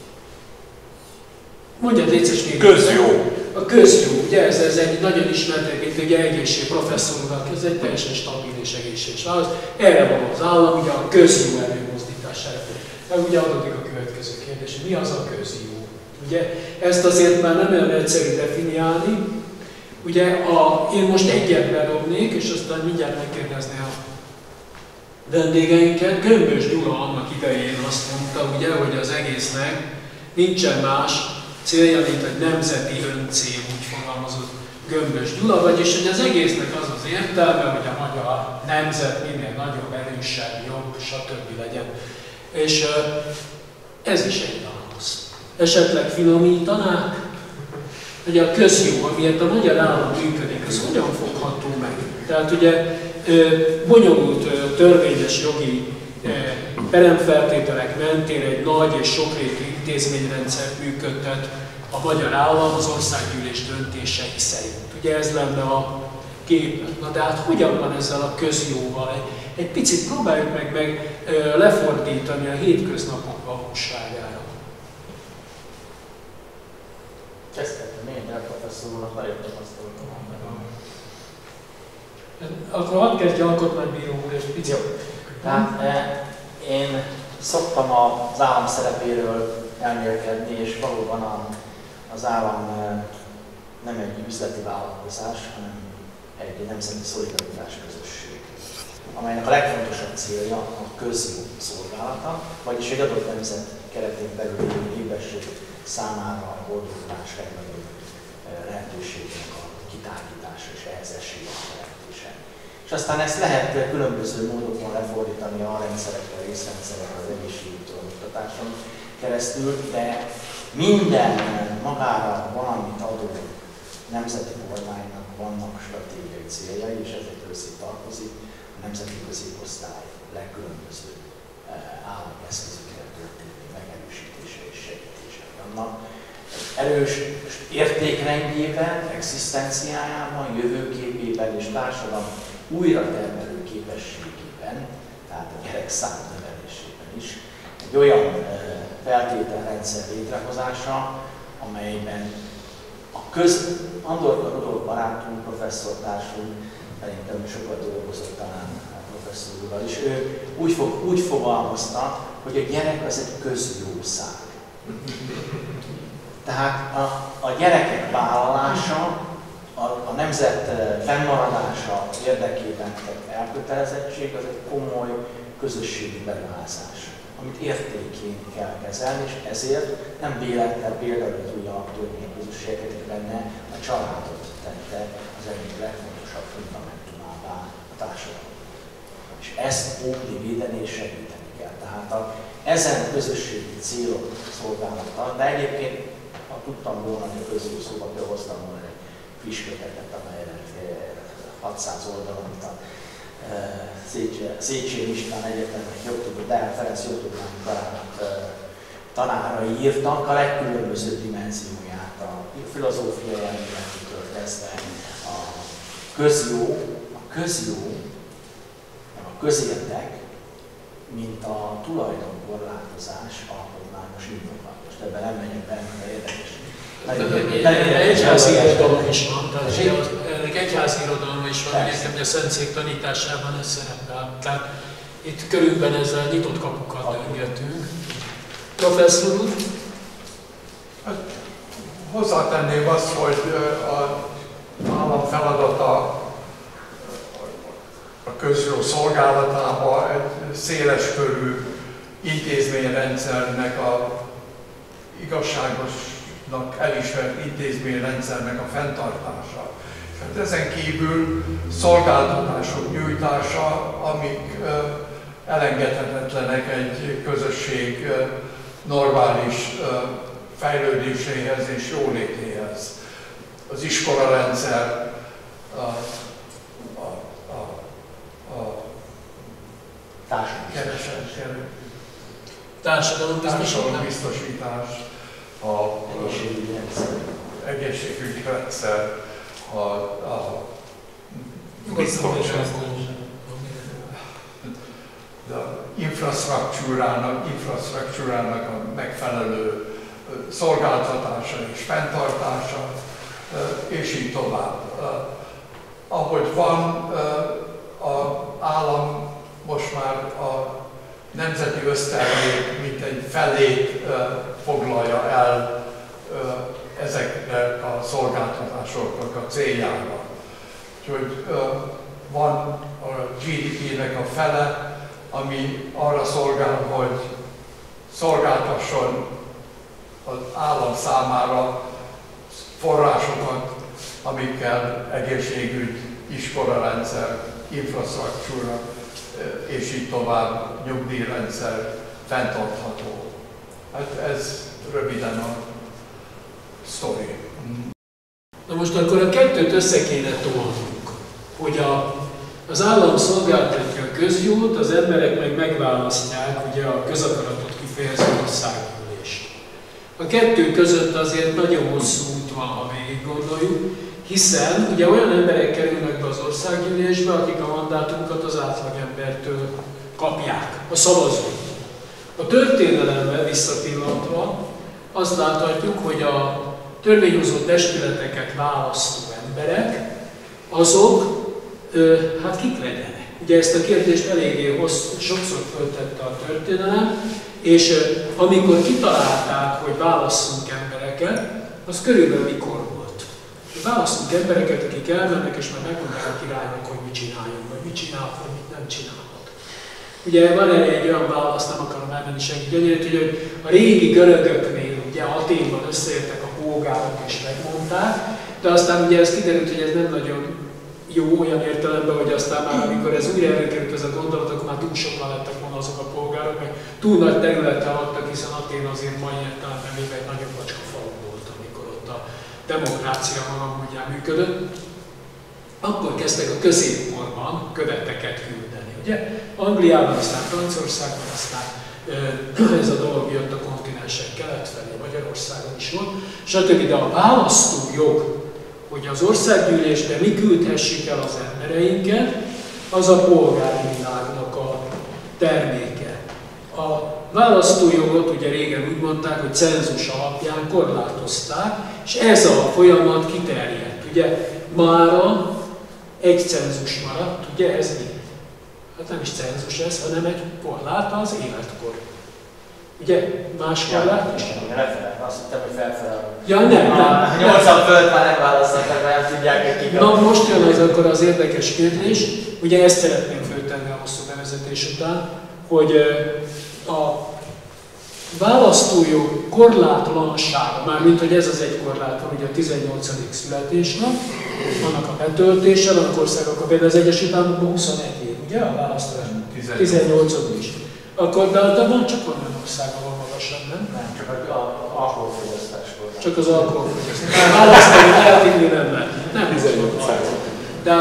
Mondja, létszes még. Közjó. A közjó, ugye ez, ez egy nagyon ismert, mint ugye egészség professzor urak, ez egy teljesen stabil és egészséges válasz. Erre van az állam, ugye a közjó előmozdítására. Meg ugye adódik a következő kérdés, hogy mi az a közjó? Ugye ezt azért már nem olyan egyszerű definiálni. Ugye a, én most egyet bedobnék, és aztán mindjárt megkérdezni a vendégeinket. Gömbös Gyula annak idején azt mondta, ugye, hogy az egésznek nincsen más célja, mint egy nemzeti öncél, úgy fogalmazott Gömbös Gyula, vagyis hogy az egésznek az az értelme, hogy a magyar nemzet minél nagyobb, erősebb, jobb, stb. Legyen. És ez is egy válasz. Esetleg finomítanák, hogy a közjó, amiért a magyar állam működik, az hogyan fogható meg? Tehát ugye bonyolult törvényes jogi peremfeltételek mentén egy nagy és sokrétű intézményrendszer működtet a magyar állam az országgyűlés döntései szerint. Ugye ez lenne a képlet. Na de hát hogyan van ezzel a közjóval? Egy, egy picit próbáljuk meg, meg lefordítani a hétköznapok valóságára. Kezdtem én, mert a professzor úrnak nagyon tapasztalatom van. Akkor hadd kezdje alkotmánybíró úr, és picit. Tehát eh, én szoktam az állam szerepéről elmélkedni, és valóban a, az állam eh, nem egy üzleti vállalkozás, hanem egy nemzeti szolidaritás közösség, amelynek a legfontosabb célja a közjó szolgálata, vagyis egy adott nemzet keretén belül népesség számára a boldogulás legnagyobb lehetőségnek a kitárgyítása és ehhez esély a teremtése. És aztán ezt lehet különböző módokon lefordítani a rendszerekre, a részrendszerekre, az egészségügyi oktatáson keresztül, de minden magára valamit adó nemzeti kormánynak vannak stratégiai céljai, és ezek közé tartozik a nemzeti középosztály legkülönbözőbb állami eszközökkel történő megerősítése és segítése. Annak erős értékrendjében, egzisztenciájában, jövőképében és társadalom újratermelő képességében, tehát a gyerekszám növelésében is egy olyan feltételrendszer létrehozása, amelyben a köz, Andor Rudolf barátunk, professzortársunk, szerintem sokat dolgozott talán a professzor úrral is, ő úgy, fog, úgy fogalmazta, hogy a gyerek az egy közjószág. Tehát a, a gyerekek vállalása, a, a nemzet fennmaradása érdekében tett elkötelezettség, az egy komoly közösségi beruházás, amit értékként kell kezelni, és ezért nem véletlen például az új alaptörvényközösségeket benne a családot tette az egyik legfontosabb fundamentumává a társadalom. És ezt óvni, védeni és segíteni kell. Tehát a, ezen közösségi célok szolgálata, de egyébként ha tudtam volna, hogy a közül szóba kell hoztam volna egy friss kötetet, amelyre hatszáz oldalon, amit a Széchenyi István Egyetemnek jogtudományi, Deák Ferenc jogtudományi karának tanárai írtak a legkülönbözőbb dimenzióját, a filozófiai elméletitől kezdve a közjó, a közjó, a közérdek, mint a tulajdonkorlátozás alkotmányos indoklat. Most ebben nem megyek be, mert érdekes. Egyházi irodalom is van, tehát ennek egyházi irodalom is van, hogy a Szentszék tanításában ez szerepel. Tehát itt körülben ezzel nyitott kapukat döngetünk. Professzor úr? Hát, hozzátenném azt, hogy az állam feladata a közjó szolgálatába egy széleskörű intézményrendszernek, a igazságosnak elismert intézményrendszernek a fenntartása. Hát ezen kívül szolgáltatások nyújtása, amik elengedhetetlenek egy közösség normális fejlődéséhez és jólétéhez. Az iskolarendszer, a, a, a, a társadalombiztosítás, a egészségügyi rendszer, a, a biztonság, a infrastruktúrának, infrastruktúrának a megfelelő szolgáltatása és fenntartása, és így tovább. Ahogy van, az állam most már a nemzeti össztermék mint egy felét foglalja el ezeknek a szolgáltatásoknak a céljára. Úgyhogy van a gé dé pé-nek a fele, ami arra szolgál, hogy szolgáltasson az állam számára forrásokat, amikkel egészségügy, iskolarendszer, infrastruktúra és így tovább, nyugdíjrendszer fenntartható. Hát ez röviden a sztori. Na most akkor a kettőt össze kéne tolnunk, hogy a, az állam szolgáltatja a közjót, az emberek meg megválasztják ugye a közakaratot kifejező országgyűlést. A kettő között azért nagyon hosszú út van, ha végig gondoljuk, hiszen ugye olyan emberek kerülnek be az országgyűlésbe, akik a mandátumokat az átlagembertől kapják, a szavazók. A történelembe visszapillantva azt láthatjuk, hogy a törvényhozó testületeket választó emberek, azok, ö, hát kik legyenek? Ugye ezt a kérdést eléggé hossz, sokszor föltette a történelem, és ö, amikor kitalálták, hogy válasszunk embereket, az körülbelül mikor volt? Választunk embereket, akik elmennek, és már megmondják a királynak, hogy mit csináljon, vagy mit csinál, vagy mit nem csinálhat. Ugye van erre egy olyan válasz, nem akarom elmenni senki gyönyörűt, hogy a régi görögöknél, ugye Athénban összeértek a polgárok és megmondták, de aztán ugye ez kiderült, hogy ez nem nagyon jó olyan értelemben, hogy aztán már amikor ez újra előkerült ez a gondolat, akkor már túl sokan lettek volna azok a polgárok, meg túl nagy területen laktak, hiszen Athén azért mai értelemben még egy nagyobb bacska falu volt, amikor ott a demokrácia magamúgyán működött. Akkor kezdtek a középkorban követeket küldeni, ugye? Angliában, aztán Franciaországban, aztán ez a dolog jött a kontinensek kelet felé, Magyarországon is volt, stb. De a választójog, hogy az országgyűlésbe mi küldhessük el az embereinket, az a polgári világnak a terméke. A választójogot ugye régen úgy mondták, hogy cenzus alapján korlátozták, és ez a folyamat kiterjedt. Ugye mára egy cenzus maradt, ugye ez mi? Hát nem is cenzus ez, hanem egy korlát az életkor. Ugye? Más korlát is? Referál, azt hittem, hogy felfelel. Ja, nem, nem. nyolcvan fölött már nem választottak, mert nem tudják, hogy kik. Na most jön az akkor az érdekes kérdés. Ugye ezt szeretném föltenni a hosszú bevezetés után, hogy a választójog korlátlansága, mármint hogy ez az egy korlát van, ugye a tizennyolcadik születésnap, annak a betöltése, vannak országok, például az Egyesült Államokban huszonegy év, ugye a választás? tizennyolcadik is. Akkor, de, de van csak olyan ország, ahol magasabb, nem? Nem, csak az alkoholfogyasztás volt. Csak az alkoholfogyasztás. Választani lehet, inni nem lehet. Nem tizennyolc. De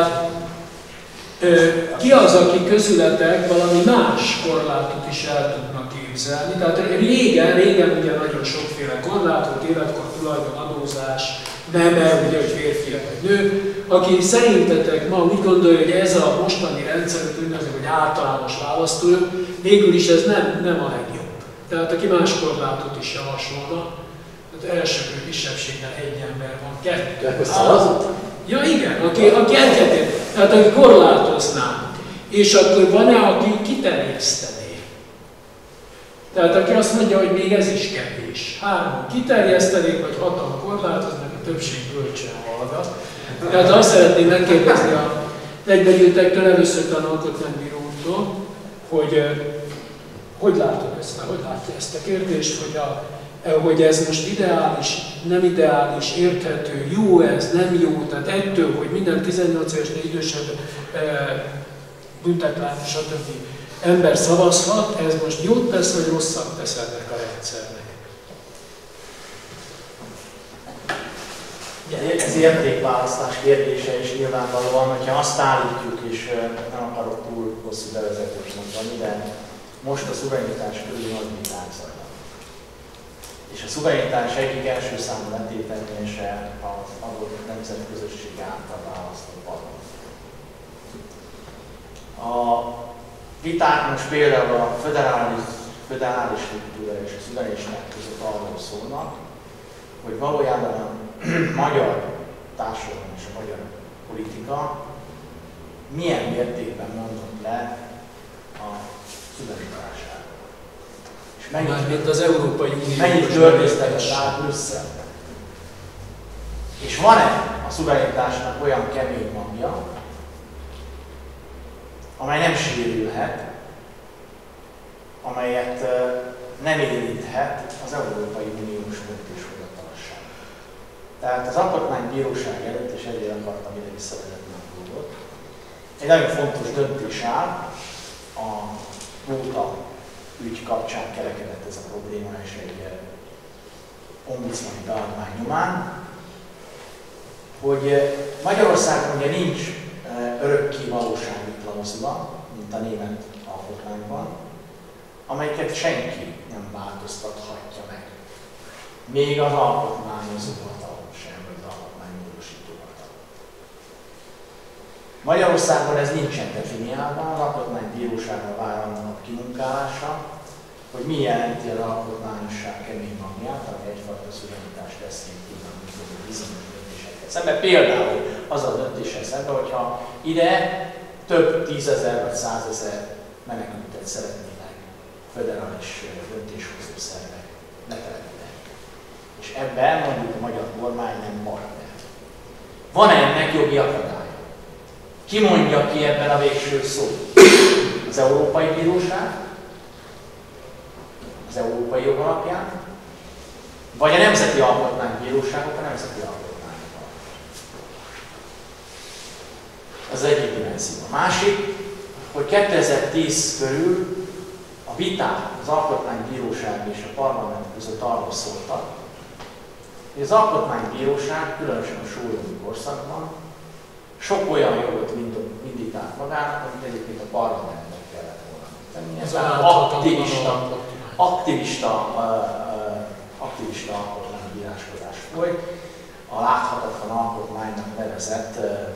ki az, aki közületek valami más korlátot is el tudnak képzelni? Tehát régen, régen ugye nagyon sokféle korlátot, életkor, tulajdon, adózás, neme, ugye, hogy férfi vagy nő, aki szerintetek ma úgy gondolja, hogy ez a mostani rendszer, úgynevezett, hogy általános választójog, végül is ez nem, nem a legjobb. Tehát aki más korlátot is javasolna, tehát elsőprő kisebbséggel egy ember van, kettő. Ja igen, aki, aki egyetért, tehát aki korlátozná, és akkor van-e, aki kiterjesztené? Tehát aki azt mondja, hogy még ez is kevés. Hárman kiterjesztenék, vagy hatan korlátoznak, a többség bölcsen hallgat. Tehát azt szeretném megkérdezni a egybegyűltektől, először talán alkotmánybírótól, hogy hogy látod ezt, hogy látja ezt a kérdést, hogy, a, hogy ez most ideális, nem ideális, érthető, jó ez, nem jó, tehát ettől, hogy minden tizennyolc évesnél idősebb e, büntetlen, stb. Ember szavazhat, ez most jót tesz, vagy rosszat tesz ennek a rendszernek? Ez értékválasztás kérdése is nyilvánvalóan, hogyha azt állítjuk, és nem akarok túl hosszú bevezetőt mondani, de most a szuverenitás körül nagy viták zajlanak. És a szuverenitás egyik első számú letéteményese az adott nemzetközösség által választott parlament. A viták most például a föderális, föderális struktúra és a szuverenitás között arról szólnak, hogy valójában a magyar társadalom és a magyar politika milyen mértékben mondott le a szuverenitásáról. És mennyit, mint az Európai Unió. mennyit törvényeztetett át Brüsszelbe. És van-e a szuverenitásnak olyan kemény magja, amely nem sérülhet, amelyet nem érinthet az Európai Uniós döntéshozatalosság. Tehát az Alkotmánybíróság előtt, és ezért akartam ide visszavezetni a dolgot, egy nagyon fontos döntés áll, a kvóta ügy kapcsán kerekedett ez a probléma, és egy ombudsmani beadvány nyomán, hogy Magyarországon ugye nincs örökké valósági klauzula, mint a német alkotmányban, amelyiket senki nem változtathatja meg. Még az alkotmányozó hatalom sem, vagy az alkotmánymódosító hatalom. Magyarországon ez nincsen definiálva, az alkotmánybíróságra vár annak a kimunkálása, hogy mi jelenti az alkotmányosság kemény magját, ami egyfajta szuverenitást tesz ki bizonyos döntésekkel szemben. Például az a döntéssel szemben, hogyha ide több tízezer vagy százezer menekültet szeretnének föderális döntéshozó szervek letelepíteni. És ebben mondjuk a magyar kormány nem partner. Van ennek jogi akadálya? Ki mondja ki ebben a végső szót? Az Európai Bíróság? Az európai jog alapján? Vagy a Nemzeti Alkotmánybíróságok a Nemzeti Alkotmányok alapján? Ez egyik dimenzió. A másik, hogy kétezer-tíz körül a viták az Alkotmánybíróság és a parlament között arról szóltak, hogy az Alkotmánybíróság, különösen a sólyommi korszakban, sok olyan jogot vindikált magának, amit egyébként a parlamentnek kellett volna tenni. Ez aktivista, aktivista, aktivista alkotmánybíráskodás folyt, a láthatatlan alkotmánynak nevezett.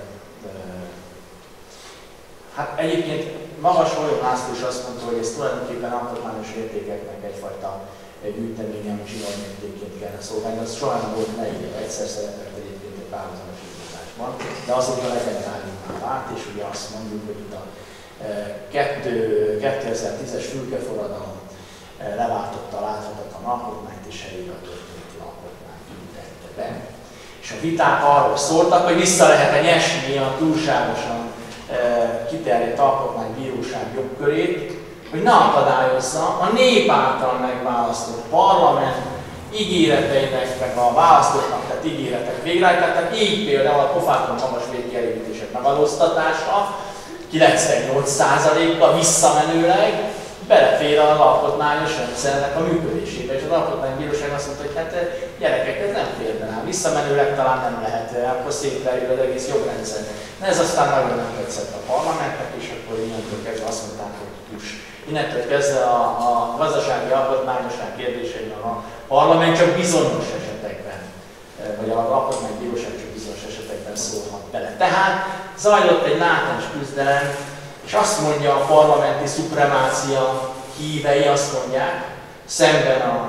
Hát egyébként magas Holyog László is azt mondta, hogy ez tulajdonképpen alkotmányos értékeknek egyfajta gyűjteménye, ami zsinórmértékként kellene szolgálni, az soha nem volt leírva, egyszer szeretett egyébként egy párhuzamos indításban, de azóta legendáriumá vált, és ugye azt mondjuk, hogy itt a kétezer-tízes fülkeforradalom leváltotta a láthatatlan alkotmányt, és elég a történeti alkotmányt ültette be. És a viták arról szóltak, hogy vissza lehet-e nyesni a túlságosan kiterjedt alkotmánybíróság jogkörét, hogy ne akadályozza a nép által megválasztott parlament ígéreteinek, meg a választóknak tett ígéretek végrehajtását, tehát így például a pofátlan magas végkielégítések megadóztatása kilencvennyolc százalékkal visszamenőleg belefér az alkotmányos rendszernek a működésébe, és az alkotmánybíróság azt mondta, hogy hát gyerekek, ez nem fér be rám, visszamenőleg talán nem lehet, akkor szétverjük az egész jogrendszer. De ez aztán nagyon nem tetszett a parlamentnek, és akkor innentől kezdve azt mondták, hogy tus. Innentől kezdve a, a gazdasági alkotmányosság kérdéseiben a parlament csak bizonyos esetekben, vagy az alkotmánybíróság csak bizonyos esetekben szólhat bele. Tehát zajlott egy látens küzdelem, és azt mondja a parlamenti szupremácia hívei, azt mondják, szemben a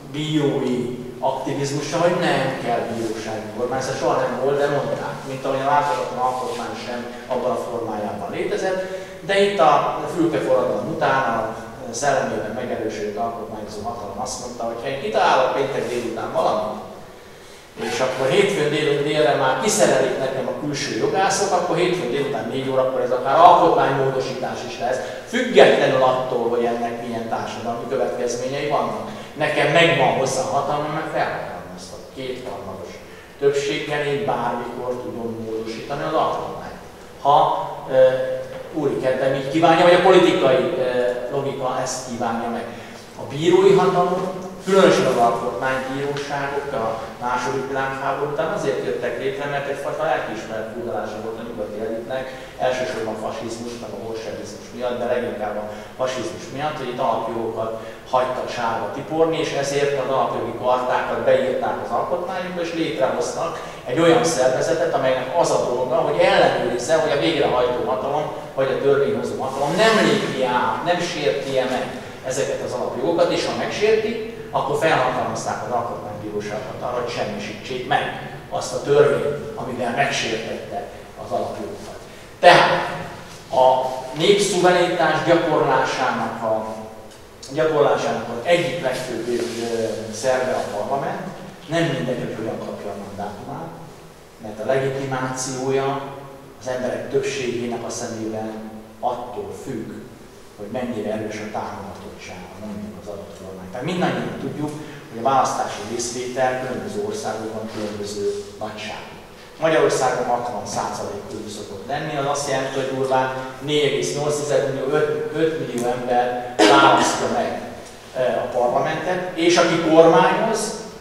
bírói aktivizmussal, hogy nem kell bírósági kormányzás, soha nem volt, de mondták, mint ahogy a változatlan alkotmány sem abban a formájában létezett, de itt a Fülke forradalom után a szellemében megerősödött alkotmányozó hatalom azt mondta, hogy ha én kitalálok péntek délután valamit, és akkor hétfőn dél, délre már kiszerelik nekem a külső jogászok, akkor hétfőn délután négy órakor ez akár alkotmánymódosítás is lesz, függetlenül attól, hogy ennek milyen társadalmi következményei vannak. Nekem megvan hozzá a hatalma, meg felhatalmaztak. Kétharmados többséggel én bármikor tudom módosítani az alkotmányt. Ha e, úri kedvem így kívánja, vagy a politikai e, logika ezt kívánja meg. A bírói hatalom, különösen az alkotmánybíróságok a második világháború után azért jöttek létre, mert egyfajta lelkiismeret fúdalása volt a nyugati elitnek, elsősorban a fasizmus, meg a bolsevizmus miatt, de leginkább a fasizmus miatt, hogy itt alapjogokat hagytak sárba tiporni, és ezért az alapjogi kartákat beírták az alkotmányokba, és létrehoztak egy olyan szervezetet, amelynek az a dolga, hogy ellenőrizze, hogy a végrehajtó hatalom, vagy a törvényhozó hatalom nem lépi át, nem sérti meg ezeket az alapjogokat, és ha megsértik, akkor felhatalmazták az alkotmánybíróságot arra, hogy semmisítsék meg azt a törvényt, amivel megsértette az alapjogokat. Tehát a népszuverenitás gyakorlásának, a, gyakorlásának az egyik legfőbb szerve a parlament, nem mindenki hogyan kapja a mandátumát, mert a legitimációja az emberek többségének a szemében attól függ, hogy mennyire erős a támogatottsága mondjuk az adott kormány. Tehát mindannyian tudjuk, hogy a választási részvétel különböző országokban különböző nagyságú. Magyarországon hatvan százalék körül szokott lenni, az azt jelenti, hogy durván négy egész nyolc millió, öt millió ember választja meg a parlamentet, és aki kormányoz,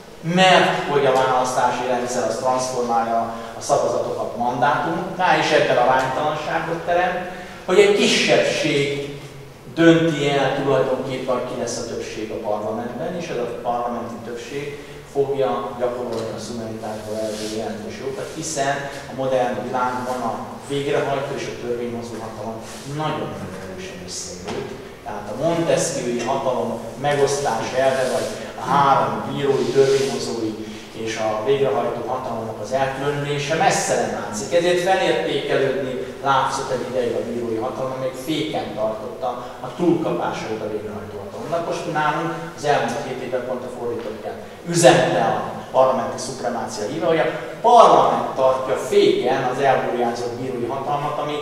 mert hogy a választási rendszer az transformálja a szavazatokat mandátumokká, és ebben aránytalanságot teremt, hogy egy kisebbség dönti el tulajdonképpen, ki lesz a többség a parlamentben, és ez a parlamenti többség fogja gyakorolni a szuverenitásból eredő jelentős jogokat, hiszen a modern világban a végrehajtó és a törvényhozó hatalom nagyon-nagyon erősen összeérült. Tehát a Montesquieu-i hatalom megosztás elve, vagy a három bírói, törvényhozói és a végrehajtó hatalomnak az elkülönülése messze nem látszik. Ezért felértékelődni látszott egy ideig a bírói hatalom, még féken tartotta a túlkapásait a végrehajtó hatalomnak. Most nálunk az elmúlt hét évben pont a fordítottját üzenete a parlamenti szupremácia híve, hogy a parlament tartja féken az elburjánzott bírói hatalmat, ami,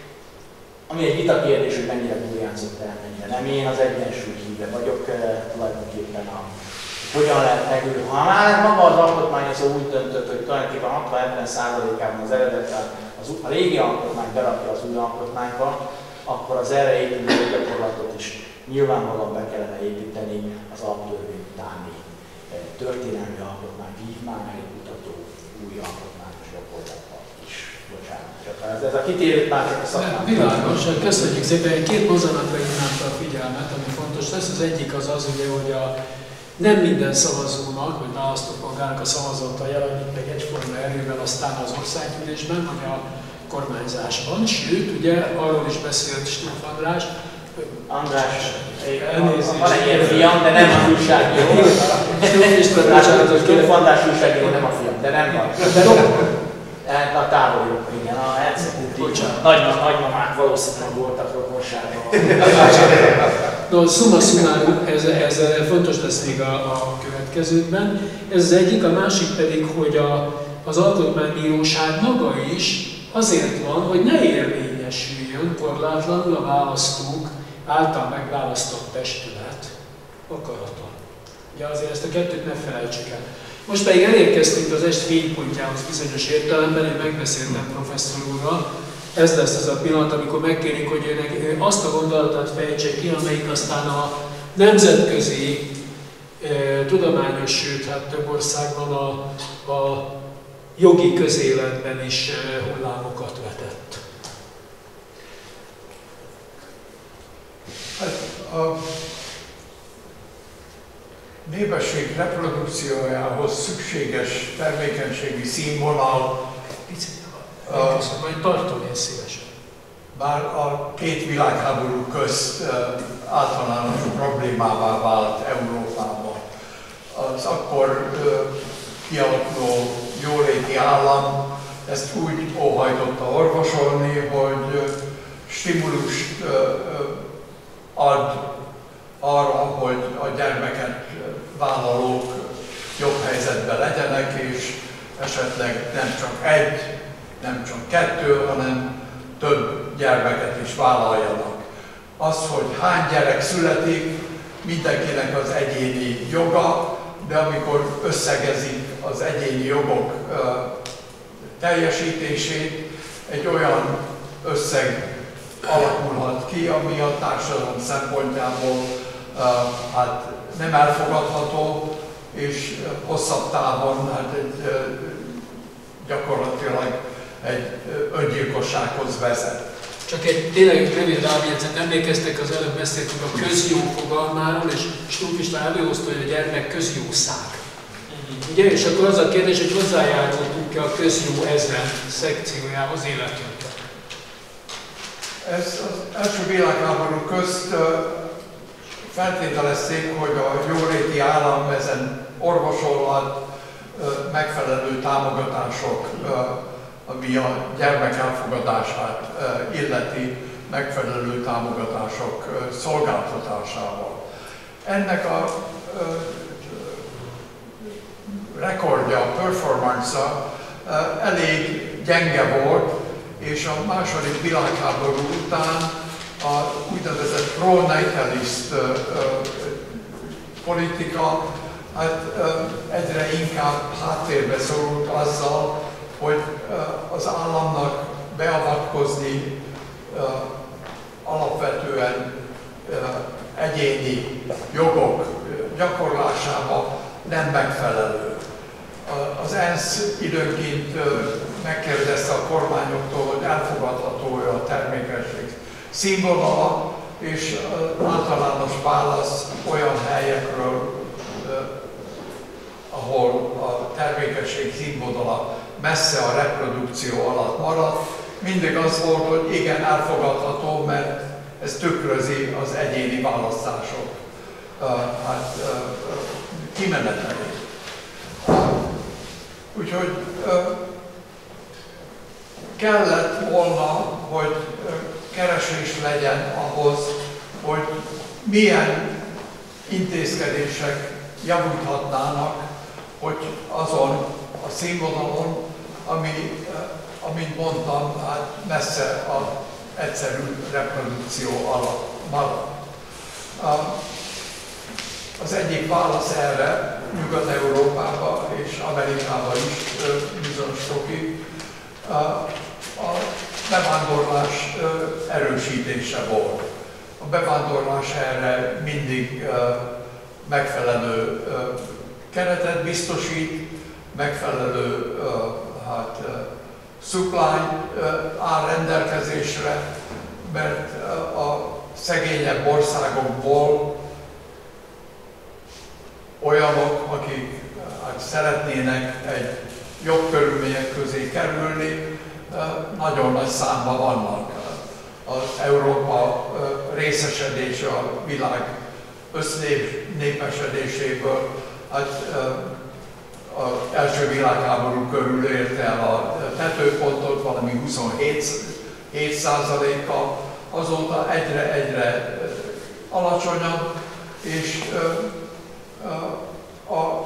ami egy vitakérdés, hogy mennyire burjánzott el, mennyire nem. Én az egyensúly híve vagyok tulajdonképpen a hogyan lehet megülni. Ha már maga az alkotmányozó úgy döntött, hogy tulajdonképpen hatvan-hetven százalékában az eredetet, az, a régi alkotmány berakja az új alkotmányba, akkor az erre épülő gyakorlatot is nyilvánvalóan be kellene építeni az alaptörvény utáni történelmi alkotmány vívmányait mutató új alkotmányos gyakorlatban is. Bocsánat, csak ez, ez a kitérőt már csak a szakmát. Világos, köszönjük szépen. Két mozzanatra hívnám fel a figyelmet, ami fontos lesz. Az egyik az az, ugye, hogy a nem minden szavazónak, vagy választópolgárnak a szavazata jelenik meg egyforma erővel aztán az országgyűlésben, vagy a kormányzásban. Sőt, ugye arról is beszélt Stumpf András. András, elnézést. Van egy ilyen fiam, de nem a újságíró. Stumpf András újságíró, nem a fiam, de nem van. De a távoli, igen, a hercegnőti nagymamák valószínűleg voltak rokonságban. No, summa summarum, ez, ez fontos lesz még a, a következőkben. Ez az egyik, a másik pedig, hogy a, az alkotmánybíróság maga is azért van, hogy ne érvényesüljön korlátlanul a választók által megválasztott testület akarata. Ugye azért ezt a kettőt ne felejtsük el. Most pedig elérkeztünk az est fénypontjához bizonyos értelemben, én megbeszéltem professzor úrral. Ez lesz az a pillanat, amikor megkérik, hogy ő azt a gondolatát fejtse ki, amelyik aztán a nemzetközi eh, tudományos, sőt, hát több országban a, a jogi közéletben is eh, hullámokat vetett. Hát a népesség reprodukciójához szükséges termékenységi színvonal Köszönöm, majd tartom én szívesen. bár a két világháború közt általános problémává vált Európában. Az akkor kialakuló jóléti állam ezt úgy óhajtotta orvosolni, hogy stimulust ad arra, hogy a gyermeket vállalók jobb helyzetben legyenek, és esetleg nem csak egy, nem csak kettő, hanem több gyermeket is vállaljanak. Az, hogy hány gyerek születik, mindenkinek az egyéni joga, de amikor összegezik az egyéni jogok teljesítését, egy olyan összeg alakulhat ki, ami a társadalom szempontjából hát nem elfogadható, és hosszabb távon hát egy, gyakorlatilag egy öngyilkossághoz vezet. Csak egy tényleg rövid rábjegyzet, emlékeztek, az előbb beszéltünk a közjó fogalmáról, és Stumpf István előhozta, hogy a gyermek közjószág. Ugye? És akkor az a kérdés, hogy hozzájárultunk-e a közjó ezen szekciójához életünkre. Ez az első világháború közt feltételezték, hogy a jóléti állam ezen orvosolhat, megfelelő támogatások, ami a gyermek elfogadását illeti, megfelelő támogatások szolgáltatásával. Ennek a rekordja, a performance-a elég gyenge volt, és a második világháború után a úgynevezett pro-natalist politika hát, egyre inkább háttérbe szorult azzal, hogy az államnak beavatkozni alapvetően egyéni jogok gyakorlásába nem megfelelő. Az ENSZ időnként megkérdezte a kormányoktól, hogy elfogadható-e a termékenység színvonala, és általános válasz olyan helyekről, ahol a termékenység színvonala messze a reprodukció alatt maradt, mindig az volt, hogy igen, elfogadható, mert ez tükrözi az egyéni választások hát, kimenetelét. Úgyhogy kellett volna, hogy keresés legyen ahhoz, hogy milyen intézkedések javíthatnának, hogy azon a színvonalon, ami, amit mondtam, hát messze az egyszerű reprodukció alatt marad. Az egyik válasz erre Nyugat-Európában és Amerikában is bizonyos fokig a bevándorlás erősítése volt. A bevándorlás erre mindig megfelelő keretet biztosít, megfelelő hát, supply áll rendelkezésre, mert a szegényebb országokból olyanok, akik hát, szeretnének egy jobb körülmények közé kerülni, nagyon nagy számban vannak. Az Európa részesedése a világ össznépesedéséből hát, az első világháború körül érte el a tetőpontot, valami huszonhét százalékkal, azóta egyre-egyre alacsonyabb, és a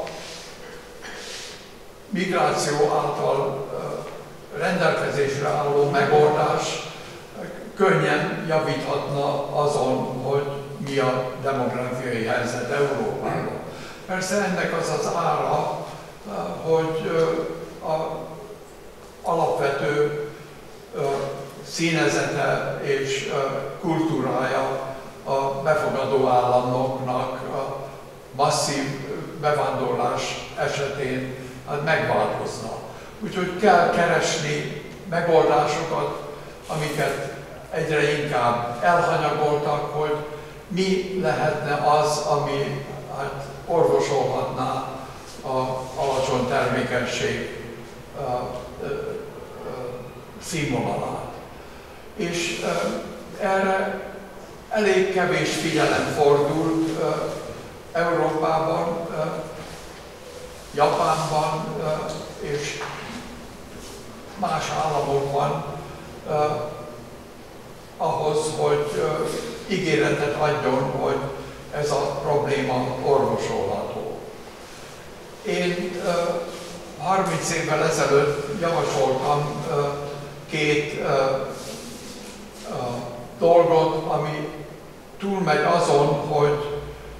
migráció által rendelkezésre álló megoldás könnyen javíthatna azon, hogy mi a demográfiai helyzet Európában. Persze ennek az az ára, hogy a alapvető színezete és kultúrája a befogadó államoknak a masszív bevándorlás esetén hát megváltozna. Úgyhogy kell keresni megoldásokat, amiket egyre inkább elhanyagoltak, hogy mi lehetne az, ami hát orvosolhatná az alacsony termékenység színvonalát. És erre elég kevés figyelem fordult Európában, Japánban és más államokban ahhoz, hogy ígéretet adjon, hogy ez a probléma orvosolható. Én harminc évvel ezelőtt javasoltam két dolgot, ami túlmegy azon, hogy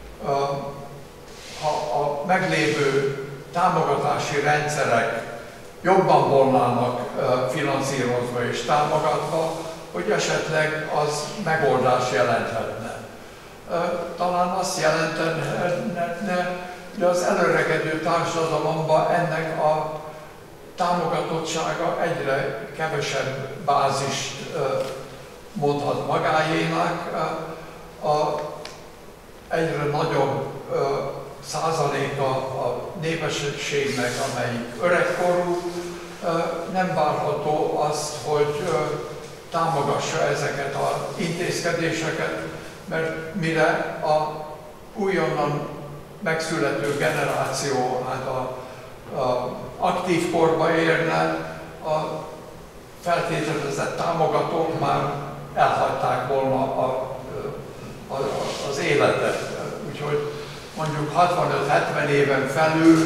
ha a meglévő támogatási rendszerek jobban volnának finanszírozva és támogatva, hogy esetleg az megoldást jelenthetne. Talán azt jelenthetne, hogy az előregedő társadalomban ennek a támogatottsága egyre kevesebb bázist mondhat magáénak, a egyre nagyobb százaléka a népességnek, amelyik öregkorú, nem várható azt, hogy támogassa ezeket az intézkedéseket, mert mire a újonnan megszülető generáció hát a, a aktív korba érne, a feltételezett támogatók már elhagyták volna a, a, az életet. Úgyhogy mondjuk hatvanöt-hetven éven felül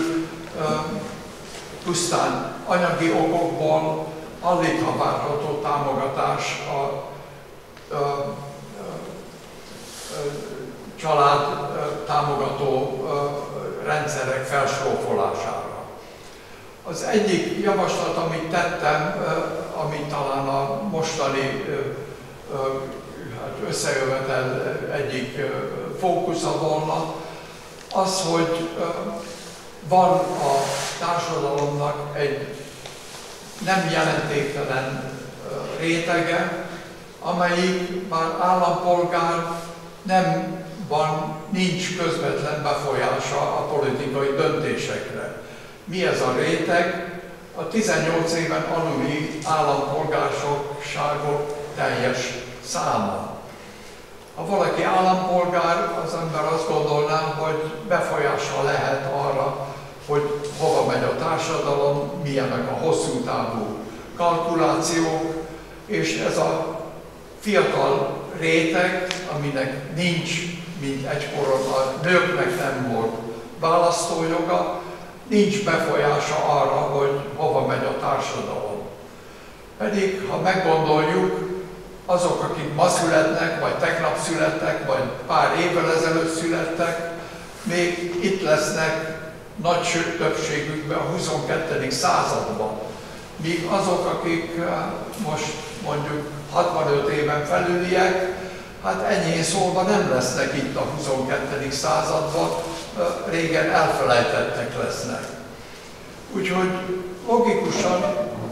pusztán anyagi okokból alig ha várható támogatás a, a, a család támogató rendszerek felsrófolására. Az egyik javaslat, amit tettem, ami talán a mostani összejövetel egyik fókusza volna, az, hogy van a társadalomnak egy nem jelentéktelen rétege, amelyik már állampolgár, nem van, nincs közvetlen befolyása a politikai döntésekre. Mi ez a réteg? A tizennyolc éven aluli állampolgárságok teljes száma. Ha valaki állampolgár, az ember azt gondolná, hogy befolyása lehet arra, hogy hova megy a társadalom, milyenek a hosszú távú kalkulációk, és ez a fiatal réteg, aminek nincs, mint egykoron a nőknek nem volt választójoga, nincs befolyása arra, hogy hova megy a társadalom. Pedig, ha meggondoljuk, azok, akik ma születnek, vagy tegnap születtek, vagy pár évvel ezelőtt születtek, még itt lesznek nagy többségükben a huszonkettedik században. Míg azok, akik most mondjuk hatvanöt éven felüliek, hát enyhén szólva nem lesznek itt a huszonkettedik században, régen elfelejtettek lesznek. Úgyhogy logikusan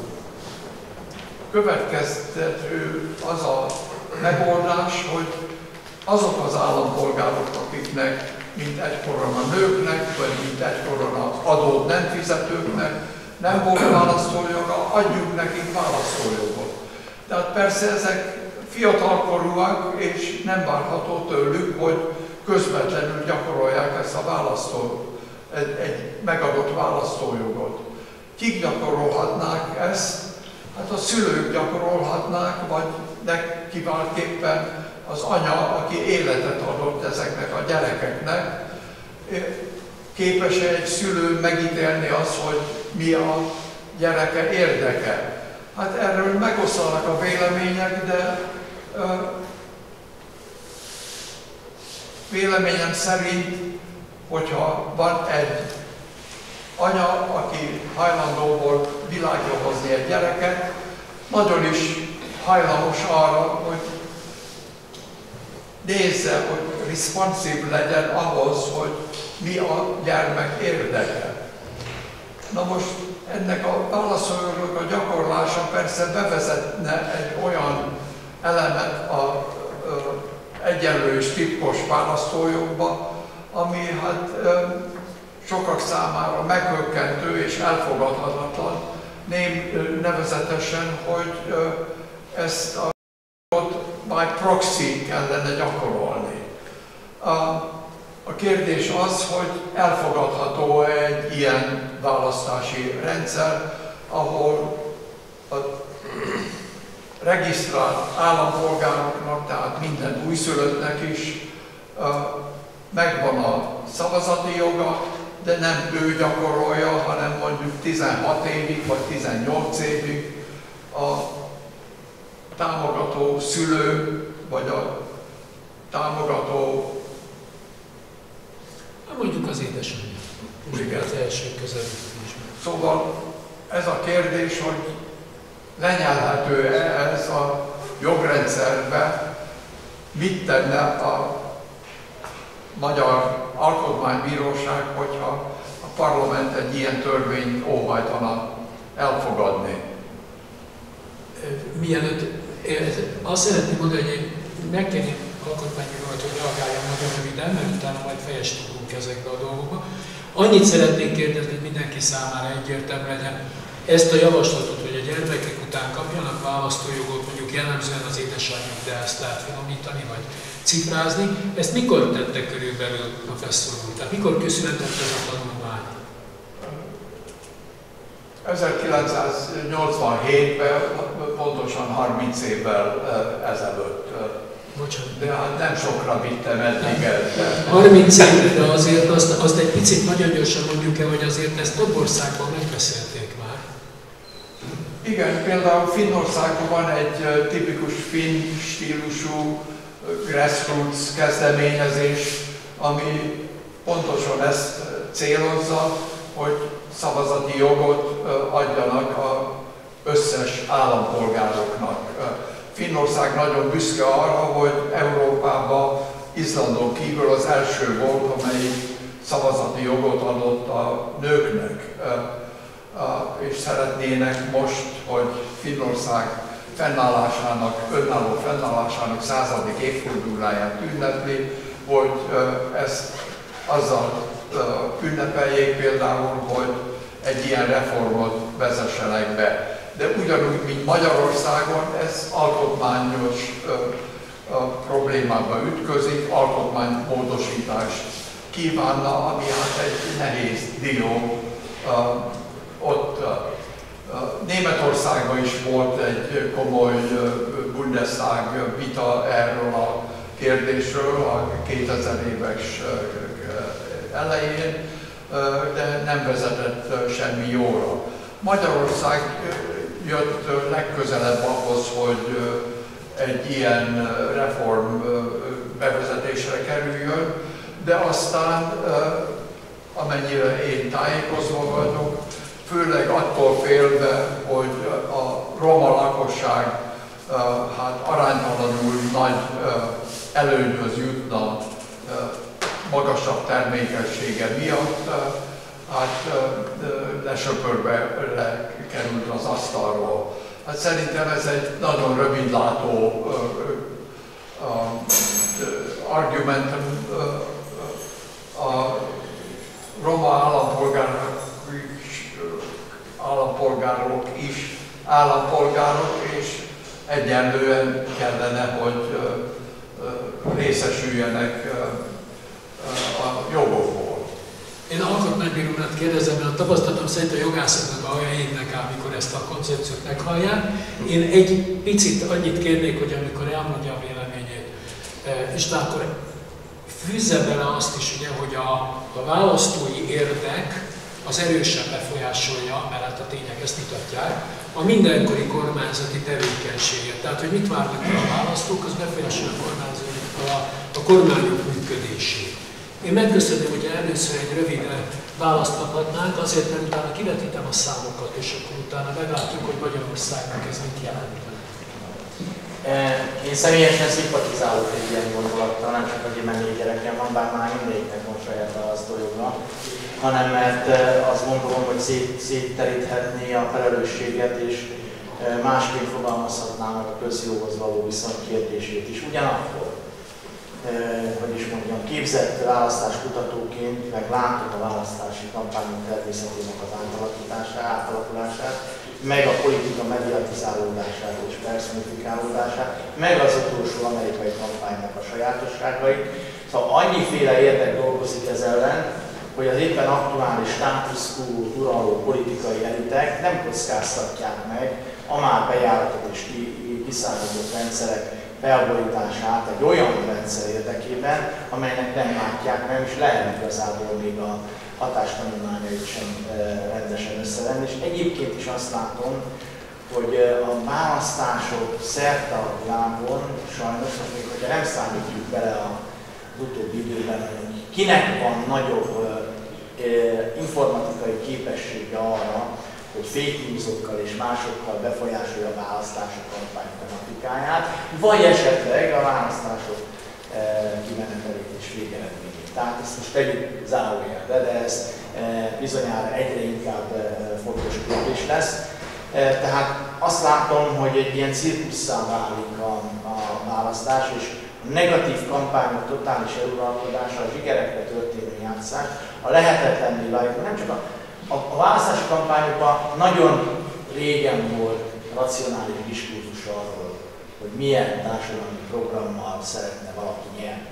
következtető az a megoldás, hogy azok az állampolgárok, akiknek mint egykoron a nőknek, vagy mint egykoron az adót nem fizetőknek nem volt választójoga, adjuk nekik választójogot. Tehát persze ezek fiatalkorúak, és nem várható tőlük, hogy közvetlenül gyakorolják ezt a választó, egy, egy megadott választójogot. Kik gyakorolhatnák ezt? Hát a szülők gyakorolhatnák, vagy legkiváltképpen az anya, aki életet adott ezeknek a gyerekeknek. Képes-e egy szülő megítélni azt, hogy mi a gyereke érdeke? Hát erről megoszlanak a vélemények, de Véleményem szerint, hogyha van egy anya, aki hajlandó volt világra hozni egy gyereket, nagyon is hajlamos arra, hogy nézze, hogy responsív legyen ahhoz, hogy mi a gyermek érdeke. Na most ennek a válaszolónak a gyakorlása persze bevezetne egy olyan elemet a egyenlő és titkos választójogba, ami hát sokak számára meghökkentő és elfogadhatatlan, ném, nevezetesen, hogy ezt a by proxy kellene gyakorolni. A kérdés az, hogy elfogadható egy ilyen választási rendszer, ahol a regisztrált állampolgároknak, tehát minden újszülöttnek is megvan a szavazati joga, de nem ő gyakorolja, hanem mondjuk tizenhat évig vagy tizennyolc évig a támogató szülő, vagy a támogató... Mondjuk az édesanyja. Igen. Az első közelítésben. Szóval ez a kérdés, hogy lenyelhető-e ez a jogrendszerbe, mit tenne a Magyar Alkotmánybíróság, hogyha a parlament egy ilyen törvényt óhajtana elfogadni. Mielőtt azt szeretném mondani, hogy én megkérném alkotmánybírót, hogy reagáljon nagyon röviden, mert utána majd fejes tudunk ezekbe a dolgokba. Annyit szeretnék kérdezni, hogy mindenki számára egyértelmű legyen. Ezt a javaslatot, hogy a gyermekek után kapjanak választójogot, mondjuk jellemzően az édesanyjuk, de ezt lehet finomítani, vagy cifrázni, ezt mikor tette körülbelül professzor úr? Tehát mikor született ez a tanulmány? ezerkilencszáznyolcvanhétben, pontosan harminc évvel ezelőtt. Bocsánat. De hát nem sokra vittem eddig el. harminc évre, de azért azt, azt egy picit nagyon gyorsan mondjuk el, hogy azért ezt több országban megbeszélték már. Igen, például Finnországban van egy tipikus finn stílusú grassroots kezdeményezés, ami pontosan ezt célozza, hogy szavazati jogot adjanak az összes állampolgároknak. Finnország nagyon büszke arra, hogy Európában Izlandon kívül az első volt, amely szavazati jogot adott a nőknek. És szeretnének most, hogy Finnország fennállásának, önálló fennállásának századik évfordulóját ünnepli, hogy ezt azzal ünnepeljék például, hogy egy ilyen reformot vezessenek be. De ugyanúgy, mint Magyarországon, ez alkotmányos ö, ö, problémába ütközik, alkotmánymódosítást kívánna, ami hát egy nehéz dió. Ö, ott ö, Németországban is volt egy komoly Bundestag vita erről a kérdésről a kétezer éves elején, de nem vezetett semmi jóra. Magyarország jött legközelebb ahhoz, hogy egy ilyen reform bevezetésre kerüljön, de aztán, amennyire én tájékozva vagyok, főleg attól félve, hogy a roma lakosság hát aránytalanul nagy előnyhöz jutna magasabb termékenysége miatt, hát lesöpörve került az asztalról. Hát szerintem ez egy nagyon rövidlátó argumentum. A roma állampolgárok is, állampolgárok is állampolgárok, és egyenlően kellene, hogy részesüljenek a jogokból. Én alkotmánybírónát kérdezem, mert a tapasztalatom szerint a jogászoknak a helyének áll, mikor ezt a koncepciót meghallják. Én egy picit annyit kérnék, hogy amikor elmondja a véleményét, és akkor fűzze bele azt is, ugye, hogy a, a választói érdek az erősen befolyásolja, mert hát a tények ezt mutatják, a mindenkori kormányzati tevékenységet. Tehát, hogy mit várnak el a választók, az befolyásolja a, a, a kormányok működését. Én megköszönöm, hogy először egy rövid választ kaphatnánk, azért, mert utána kivetítem a számokat, és akkor utána meglátjuk, hogy Magyarországnak ez mit jelent. Én személyesen szimpatizálok egy ilyen gondolattal, nem csak azért, mert négy gyerekem van, bár már mindegyiknek van saját választójoga, hanem mert azt gondolom, hogy szét, szétteríthetné a felelősséget, és másként fogalmazhatná meg a közjóhoz való viszony kérdését is. Ugyanakkor, hogy is mondjam, képzett választáskutatóként, meg látom a választási kampányok természetének az átalakítását, átalakulását, meg a politika mediatizálódását és personifikálódását, meg az utolsó amerikai kampánynak a sajátosságait. Szóval annyiféle érdek dolgozik ez ellen, hogy az éppen aktuális status quo uraló politikai elitek nem kockáztatják meg a már bejáratott és kiszállított rendszerek felborítását egy olyan rendszer érdekében, amelynek nem látják meg, és lehet igazából még a hatástanulmányait sem rendesen összevenni. És egyébként is azt látom, hogy a választások szerte a világon, sajnos, még hogyha nem számítjuk bele az utóbbi időben, hogy kinek van nagyobb informatikai képessége arra, hogy fake newsokkal és másokkal befolyásolja a választások kampány tematikáját, vagy esetleg a választások kimenetelét és végeredményét. Tehát ezt most tegyük zárójelbe, de ez bizonyára egyre inkább fontos kérdés lesz. Tehát azt látom, hogy egy ilyen cirkusszá válik a, a választás, és a negatív kampányok totális eluralkodása, a zsigerekre történő játszás, a lehetetlenné válik, nem csak a A, a választási kampányokban nagyon régen volt racionális diskurzus arról, hogy milyen társadalmi programmal szeretne valaki nyerni.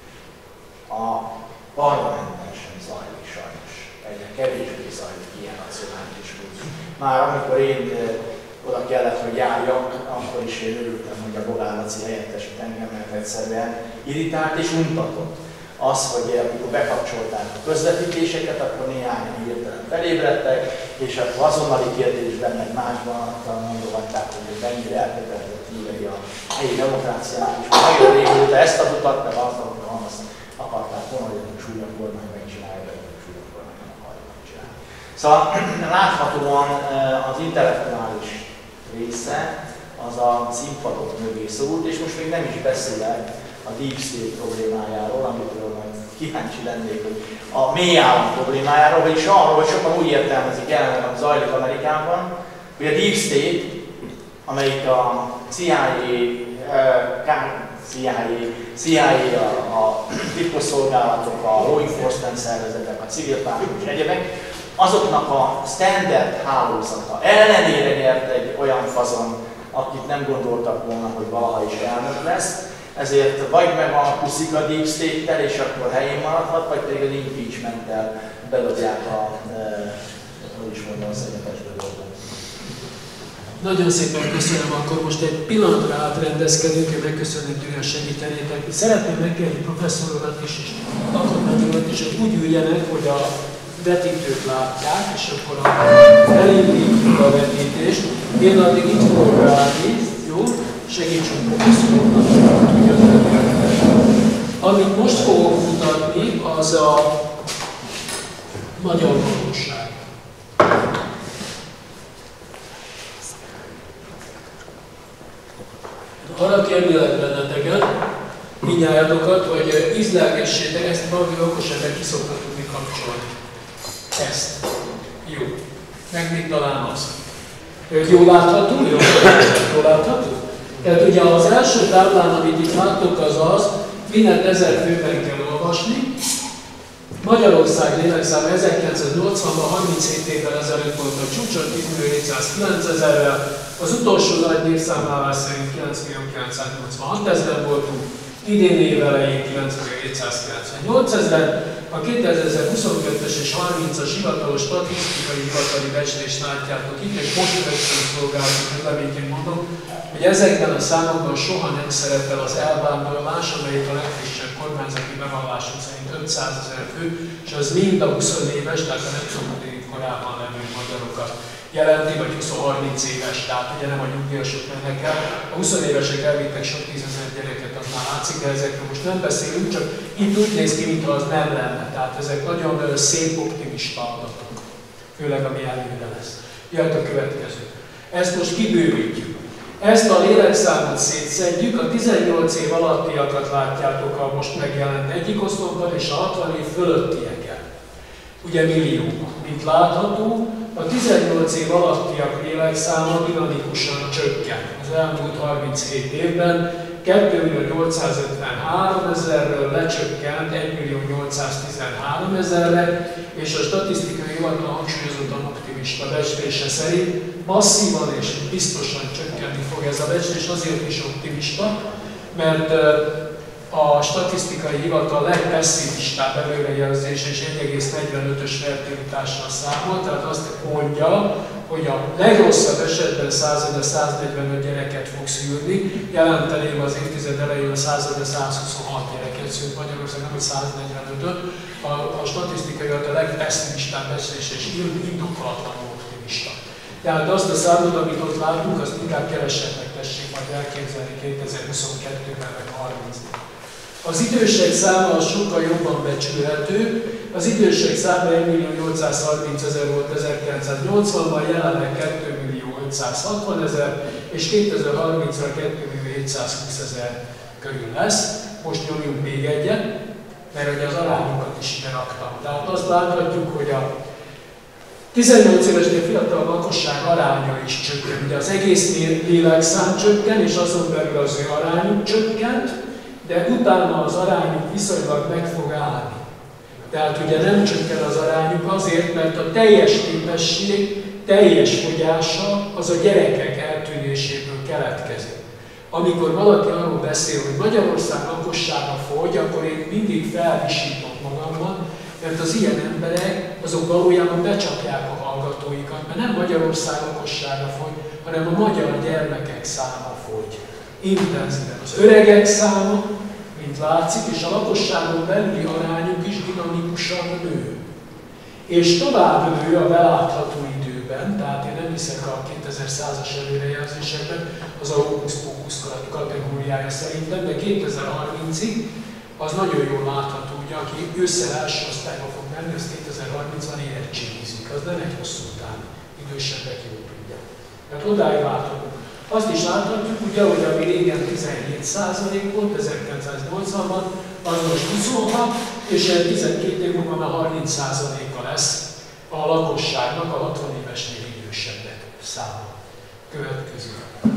A parlamentben sem zajlik sajnos, egyre kevésbé zajlik ilyen racionális diskurzus. Már amikor én oda kellett, hogy járjak, akkor is én örültem, hogy a Bogár Laci helyettesít engem, mert egyszerűen irritált és untatott. Az, hogy amikor bekapcsolták a közvetítéseket, akkor néhányan hirtelen felébredtek, és akkor azonnali kérdésben, meg másban mondogatták, hogy mennyire elkötelezett hívei a helyi demokráciának, és nagyon régóta ezt a utat, meg azt, azt akarták volna, hogy a súlyabb kormány megcsinálja, de a súlyabb kormány nem akarja megcsinálni. Szóval láthatóan az intellektuális része az a színpadok mögé szorult, és most még nem is beszélek a Deep State problémájáról, amitől majd kíváncsi lennék, hogy a mély állam problémájáról, vagyis arról, hogy sokan úgy értelmezik jelenleg, ami zajlik Amerikában, hogy a Deep State, amelyik a C I A, C I A, C I A a, a titkosszolgálatok, a law enforcement szervezetek, a civil társadalom és egyebek, azoknak a standard hálózata ellenére nyert egy olyan fazon, akit nem gondoltak volna, hogy valaha is elnök lesz, ezért vagy meg a puszik a Deep State-tel, és akkor helyén maradhat, vagy pedig az impeachment-tel bedobják a, e, hogy is mondjam, a szegletesbe dolgot. Nagyon szépen köszönöm, akkor most egy pillanatra átrendezkedünk, hogy megköszönöm, hogy olyan segítenétek. Szeretném megkérni professzorokat is, és alkotmányokat is, hogy úgy üljenek, hogy a vetítőt látják, és akkor elindítjuk a vetítést. Én addig itt fogok ráadni, jó? Segítsünk professzoroknak, hogy amit most fogok mutatni, az a magyar valóság. Arra kérlek benneteket, mindnyájatokat, hogy ízlelgessétek ezt, valami okos ember ki szokta tudni kapcsolni. Ezt. Jó. Meg még talán azt. Jól látható? Jól, jól látható? Tehát ugye az első táblán, amit itt láttok, az az, mindent ezer főben kell olvasni. Magyarország lélekszám ezerkilencszáznyolcvanban, harminchét évvel ezelőtt volt a csúcson, tíz millió hétszázkilencezerrel, az utolsó nagy népszámlálás szerint kilenc millió kilencszáznyolcvanhat ezeren voltunk, idén év elején kilenc millió hétszázkilencvennyolc ezeren, a kétezer-huszonkettes és harmincas hivatalos statisztikai hivatali becslést látjátok itt, egy posztövetség szolgálatok közleményként mondom, hogy ezekben a számokban soha nem szerepel az elvándorlás, amelyik a legfrissebb kormányzati bevallások szerint ötszázezer fő, és az mind a húsz éves, tehát a nem korában levő magyarokat jelenti, vagy húsz-harminc éves, tehát ugye nem a nyugdíjasok mennek el. A húsz évesek elvittek sok tízezer gyereket, az már látszik, de ezekről most nem beszélünk, csak itt úgy néz ki, mintha az nem lenne. Tehát ezek nagyon szép, optimista adatok, főleg ami előre lesz. Jöhet a következő. Ezt most kibővítjük. Ezt a lélekszámot szétszedjük, a tizennyolc év alattiakat látjátok a most megjelent egyik oszlopban, és a hatvan év fölöttieket. Ugye millióban. Mint látható, a tizennyolc év alattiak lélekszáma dinamikusan csökken. Az elmúlt harminchét évben kettőmillió nyolcszázötvenhárom ezerről lecsökkent egymillió nyolcszáztizenhárom ezerre, és a statisztikai hivatal hangsúlyozottan optimista becslése szerint masszívan és biztosan csökkenni fog ez a becslés, azért is optimista, mert a statisztikai hivatal legpesszimistább előrejelzése és egy egész negyvenötös fertilitással számol, tehát azt mondja, hogy a legrosszabb esetben század száznegyvenöt gyereket fog szülni, jelenteném az évtized elején a század százhuszonhat gyereket szült Magyarország, nem hogy száznegyvenötöt. A, a statisztikai hivatal a legpesszimistább becslés és indokolatlanul optimista. Tehát azt a számot, amit ott látunk, azt inkább kevesebbnek tessék majd elképzelni kétezer-huszonkettőben meg harmincban. Az idősek száma az sokkal jobban becsülhető. Az idősek száma egymillió nyolcszázharminc ezer volt ezerkilencszáznyolcvanban, jelenleg kettőmillió ötszázhatvan ezer, és kétezer-harmincra kettőmillió hétszázhúsz ezer körül lesz. Most nyomjunk még egyet, mert ugye az arányokat is ide raktam. Tehát azt láthatjuk, hogy a tizennyolc évesnél fiatal lakosság aránya is csökken. Ugye az egész lélekszám csökken, és azon belül az ő arányuk csökkent, de utána az arányuk viszonylag meg fog állni. Tehát ugye nem csökken az arányuk azért, mert a teljes népesség teljes fogyása az a gyerekek eltűnéséből keletkezik. Amikor valaki arról beszél, hogy Magyarország lakossága fogy, akkor én mindig felvisítom magamban, mert az ilyen emberek azok valójában becsapják a hallgatóikat, mert nem Magyarország lakossága fogy, hanem a magyar gyermekek száma fogy. Intenzíven. Az öregek száma, mint látszik, és a lakosságon belüli arányuk is dinamikusan nő. És tovább nő a belátható időben, tehát én nem hiszek a kétezer-százas előrejelzésekben, az a hókusz-pókusz kategóriája szerintem, de kétezer-harmincig az nagyon jól látható, ugye, aki ősszel első osztályba fog menni, az kétezer-harmincban érettségizik, az nem egy hosszú távú, idősebbek jól tudják. Tehát odáig láthatunk. Azt is láthatjuk, ugye, hogy ami régen tizenhét százalék volt, ezerkilencszáznyolcvanban, az most huszonhat, és tizenkét év múlva már harminc százaléka lesz a lakosságnak, a hatvan évesnél idősebbek száma. Következő.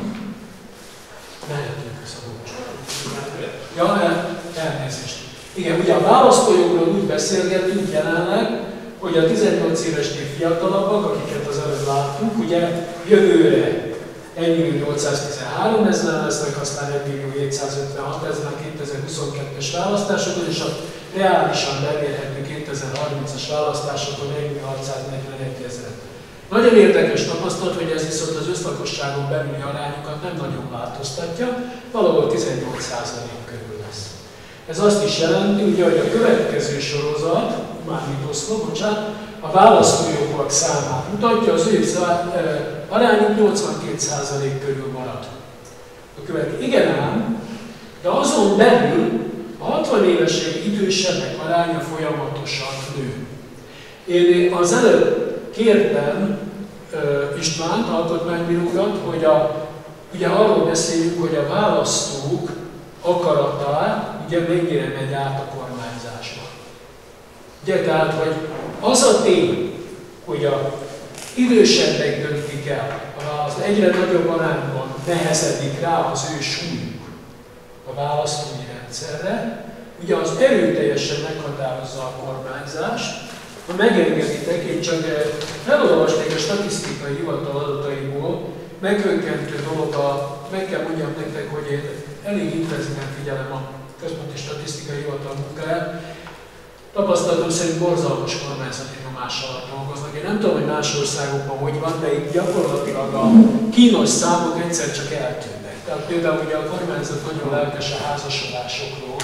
Mehetünk a szabadság. Ja, el, elnézést. Igen, ugye a választójogról úgy beszélgetünk jelenleg, hogy a tizennyolc évesnél fiatalabbak, akiket az előbb láttunk, ugye jövőre egymillió nyolcszáztizenhárom ezeren lesznek, aztán egymillió hétszázötvenhat ezeren a kétezer-huszonkettes választásokon, és a reálisan elérhető kétezer-harmincas választásokon egymillió hatszáznegyvenegy ezeren. Nagyon érdekes tapasztalat, hogy ez viszont az összlakosságon belüli arányokat nem nagyon változtatja, valahol tizennyolc százalék körül lesz. Ez azt is jelenti, ugye, hogy a következő sorozat, mármint oszlop, bocsánat, a választójogúak számát mutatja, az ő arányuk nyolcvankét százalék körül marad. A következő. Igen ám, de azon belül a hatvan évesek idősebbek aránya folyamatosan nő. Én az előbb kértem uh, Istvánt, alkotmánybírókat, hogy a, ugye arról beszéljünk, hogy a választók akaratá ugye mennyire megy át a kormányzásba. Ugye, tehát, hogy az a tény, hogy a idősebbek döntik el, az egyre nagyobb arányban nehezedik rá az ő súlyuk a választói rendszerre, ugye az erőteljesen meghatározza a kormányzást. Ha megengeditek, én csak felolvasnék a statisztikai hivatal adataiból, meghökkentő dolog, a, meg kell mondjam nektek, hogy én elég intenzíven figyelem a Központi Statisztikai Hivatal munkáját. Tapasztalatom szerint borzalmas kormányzati nyomás alatt dolgoznak. Én nem tudom, hogy más országokban hogy van, de itt gyakorlatilag a kínos számok egyszer csak eltűnnek. Tehát például ugye a kormányzat nagyon lelkes a házasodásokról,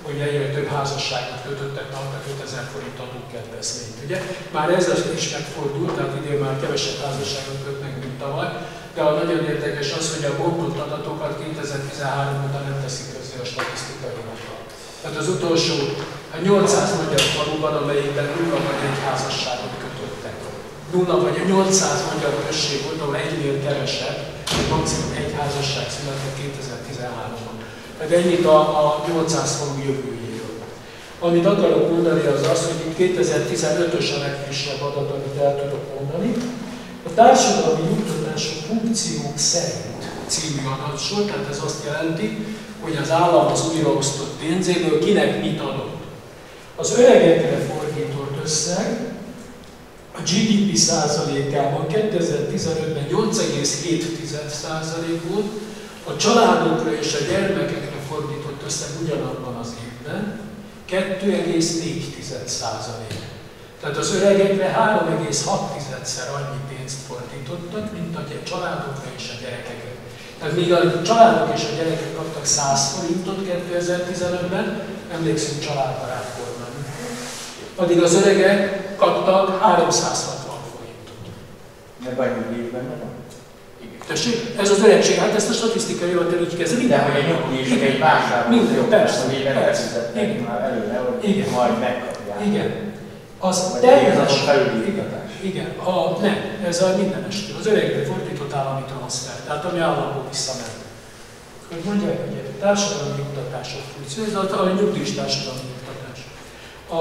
hogy egyre több házasságot kötöttek, adtak ötezer forint adókedvezményt. Ugye? Már ez is megfordult, tehát idén már kevesebb házasságot kötnek, mint tavaly, de a nagyon érdekes az, hogy a bontott adatokat kétezer-tizenhárom óta nem teszik közé a statisztikai hivatal. Tehát az utolsó a nyolcszáz magyar faluban, amelyikben nulla vagy egy házasságot kötöttek. Nulla vagy nyolcszáz magyar község volt, ahol egynél kevesebb, maximum egy házasság született kétezer-tizenháromban. Tehát ennyit a, a nyolcszáz falu jövőjéről. Amit akarok mondani az az, hogy itt kétezer-tizenötös a legfrissebb adat, amit el tudok mondani. A társadalmi juttatások funkciók szerint című adatsor, tehát ez azt jelenti, hogy az állam az újraosztott pénzéből kinek mit adott. Az öregekre fordított összeg a gé dé pé százalékában kétezer-tizenötben nyolc egész hét százalék volt, a családokra és a gyermekekre fordított összeg ugyanabban az évben kettő egész négy százalék. Tehát az öregekre három egész hat szer annyi pénzt fordítottak, mint a családokra és a gyerekekre. Tehát míg a családok és a gyerekek kaptak száz forintot kétezer-tizenötben, emlékszünk családbarát kormány. Addig az öregek kaptak háromszázhatvan forintot. Meg annyi évben nem van? Tessék? Ez az öregség, hát ezt a statisztikai hivatal így kezdve. De hogy egy nyugdíjasok egy vásárló minden, persze, hogy éven elfizettek már előre, hogy igen. majd megkapják. Igen. Az vagy teljes... felülírtatás. Igen, a, nem, ez a mindenestől. Az öregre fordított állami transfer, tehát ami államból visszament. Hogy mondják, hogy a társadalmi juttatások funkció, ez a, a nyugdíjas társadalmi juttatás. A,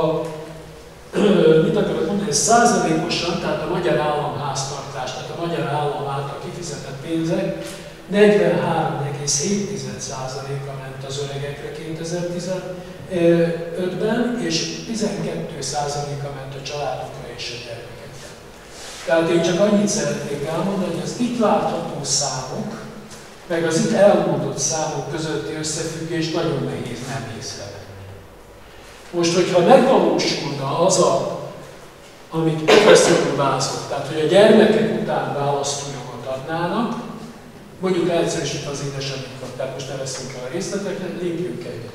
mit akarok mondani, ez százalékosan, tehát a magyar államháztartás, tehát a magyar állam által kifizetett pénzek negyvenhárom egész hét százaléka ment az öregekre kétezer-tizenötben, és tizenkét százaléka ment a családokra és a gyermekekre. Tehát én csak annyit szeretnék elmondani, hogy az itt látható számok, meg az itt elmondott számok közötti összefüggés nagyon nehéz nem észrevenni. Most, hogyha megvalósulna az, a, amit professzor válaszolt, tehát hogy a gyermekek után választójogot adnának, mondjuk egyszerűsítve az édesanyjukat, tehát most ne veszünk el a részletekre, lépjünk egyet.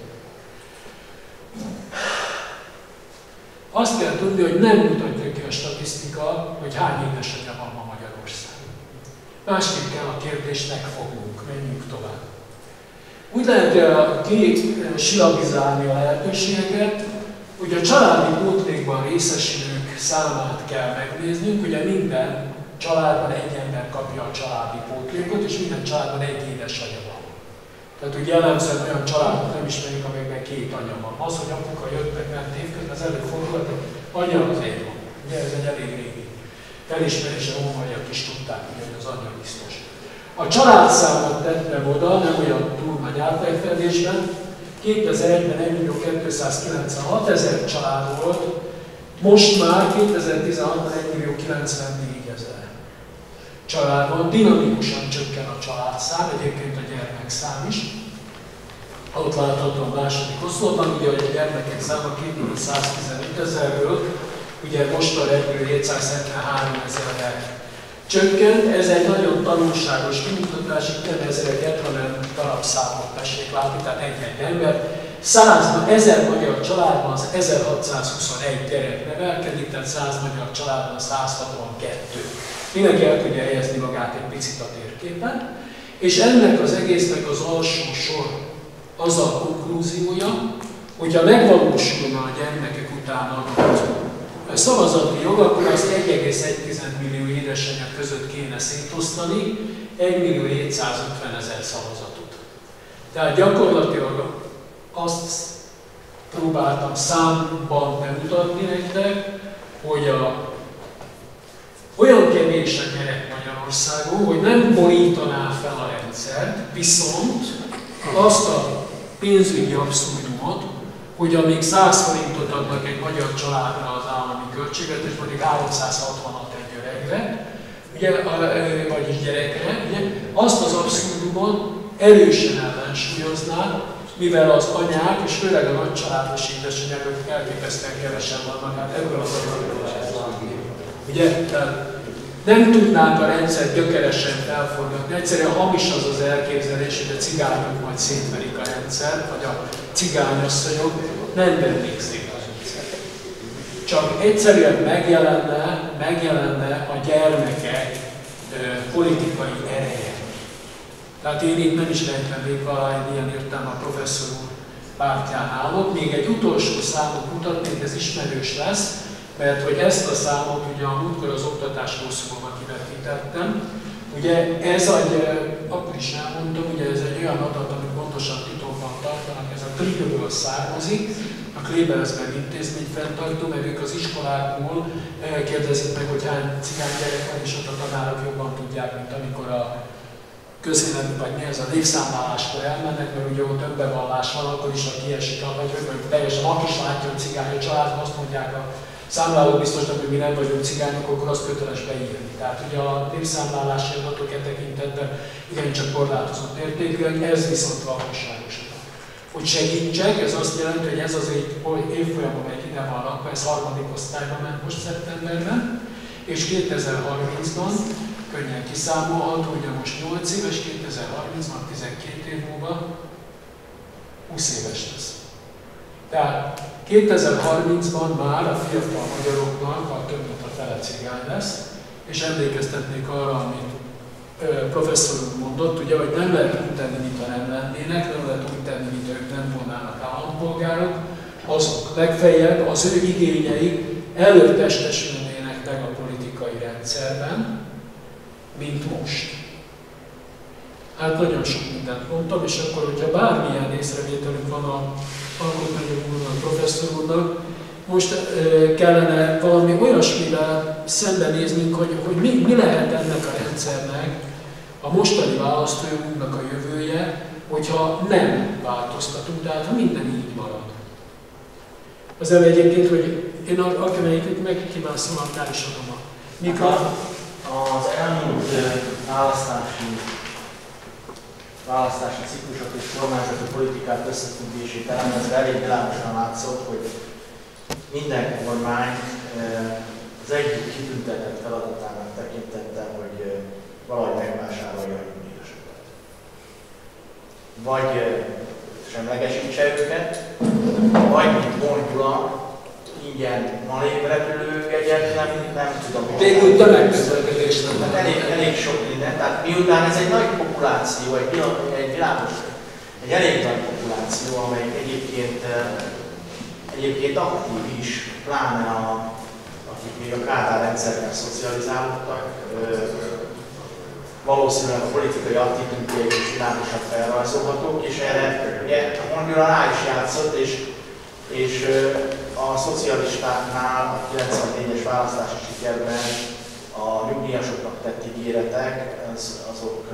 Azt kell tudni, hogy nem mutatja ki a statisztika, hogy hány édesanyja van ma Magyarországon. Másképp kell a kérdést megfognunk, menjünk tovább. Úgy lehet kisilabizálni a lehetőségeket, hogy a családi pótlékban részesülők számát kell megnéznünk, ugye minden családban egy ember kapja a családi pótlékot, és minden családban egy édesanyja van. Tehát ugye jellemzően olyan családot nem ismerjük, amelyekben két anya van. Az, hogy apuka jött meg ment évközben, az előfordulhat, hogy anya az egy van. Ugye ez egy elég régi felismerése, rómaiak is tudták, hogy az anya biztos. A családszámot tettem oda, nem olyan túl nagy átfedésben. kétezer-egyben egy millió kétszázkilencvenhat ezer család volt, most már kétezer-tizenhatban egy millió kilencvennégy ezer család van. Dinamikusan csökken a családszám, egyébként a gyermekszám is. Ott látható a második oszlopban, ugye a gyermekek száma két millió száztizenöt ezerről, ugye most a egy millió hétszázhetvenhárom ezerre csökkent. Ez egy nagyon tanulságos kimutatás, itt nem ezereket, hanem darabszámot tessék látni, tehát egy-egy ember. száz, ezer magyar családban az ezerhatszázhuszonegy gyerek nevelkedik, tehát száz magyar családban százhatvankettő. Mindenki el tudja helyezni magát egy picit a térképen, és ennek az egésznek az alsó sor az a konklúziója, hogyha megvalósulna a gyermekek után adott szavazati jog, akkor azt egy egész egy millió édesanyja között kéne szétosztani, egy millió hétszázötven ezer szavazatot. Tehát gyakorlatilag azt próbáltam számban bemutatni nektek, hogy a, olyan kevés a gyerek Magyarországon, hogy nem borítaná fel a rendszert, viszont azt a pénzügyi abszurdumot, hogy amíg száz forintot adnak egy magyar családra az állami költségvetés, mondjuk háromszázhatvanat egy öregre, ugye, vagyis gyerekre, ugye, azt az abszurdumot erősen ellensúlyozná, mivel az anyák, és főleg a nagycsaládos édesanyák elképesztően kevesen vannak, hát ebből az anyagból ez van. Ugye? Tehát Nem tudnánk a rendszer gyökeresen felforgatni. Egyszerűen hamis az az elképzelés, hogy a cigányok majd szétverik a rendszert, vagy a cigányasszonyok nem vennék szét a rendszert. Csak egyszerűen megjelenne, megjelenne a gyermekek ö, politikai ereje. Tehát én itt nem is rejtlenék alá, ilyen értelme a professzor úr pártján állok. Még egy utolsó számot mutatnék, ez ismerős lesz, mert hogy ezt a számot ugye a múltkor az oktatásról szólva kivetítettem. Ugye ez egy, akkor is elmondtam, ugye ez egy olyan adat, amit pontosan titokban tartanak, ez a Kléből származik. A Klebersberg intézmény fenntartó, mert ők az iskolákból kérdezik meg, hogy hány cigány gyerek van, és ott a tanárok jobban tudják, mint amikor a közéleti, vagy mi ez a népszámláláskor elmennek, mert ugye ott több bevallás van, akkor is, ha kiesik, vagy hogy teljesen aki is látja, hogy cigány a család, azt mondják a számlálók biztosnak, hogy mi nem vagyunk cigányok, akkor azt köteles beírni. Tehát ugye a népszámlálási adatok e tekintetben igencsak korlátozott értékűek, ez viszont valóságos. Hogy segítsek, ez azt jelenti, hogy ez az egy évfolyam, amely ide van rakva, ez harmadik osztályban ment most szeptemberben, és kétezer-harmincban könnyen kiszámolható, ugye most nyolc éves, kétezer-harmincban tizenkét év múlva húsz éves lesz. Tehát kétezer-harmincban már a fiatal magyaroknak a több mint a fele cigány lesz, és emlékeztetnék arra, amit ö, professzor úr mondott, ugye, hogy nem lehet úgy tenni, mintha nem lennének, nem lehet úgy tenni, mintha ők nem volnának állampolgárok, azok legfeljebb az ő igényeik előbb testesülnének meg a politikai rendszerben, mint most. Hát nagyon sok mindent mondtam, és akkor, hogyha bármilyen észrevételünk van a alkotmányok úrnak, a professzor úrnak, most e, kellene valami olyasmivel szembenéznünk, hogy, hogy mi, mi lehet ennek a rendszernek, a mostani választójogunknak a jövője, hogyha nem változtatunk, tehát ha minden így marad. Az elő egyébként, hogy én akármelyikét megkimászom, annál is adom a mikor. Az elmúlt választási, választási ciklusok és kormányzati politikák összefüggését elemezve elég világosan látszott, hogy minden kormány az egyik kitüntetett feladatának tekintette, hogy valahogy megvásárolja a nyugdíjasokat. Vagy semlegesítse őket, vagy mint Mondula, ingyen malévrepülőjegyet, nem, nem tudom. Végül tömegközlekedés nem. Elég, elég sok minden, tehát miután ez egy nagy populáció, egy, egy világos, egy elég nagy populáció, amely egyébként, egyébként aktív is, pláne a, akik még a Kádár rendszerben szocializálódtak, valószínűleg a politikai attitűdjeik is világosan felrajzolhatók, és erre ugye Mondula rá is játszott, és, és a szocialistáknál a kilencvennégyes választási sikerben a nyugdíjasoknak tett ígéretek, az, azok,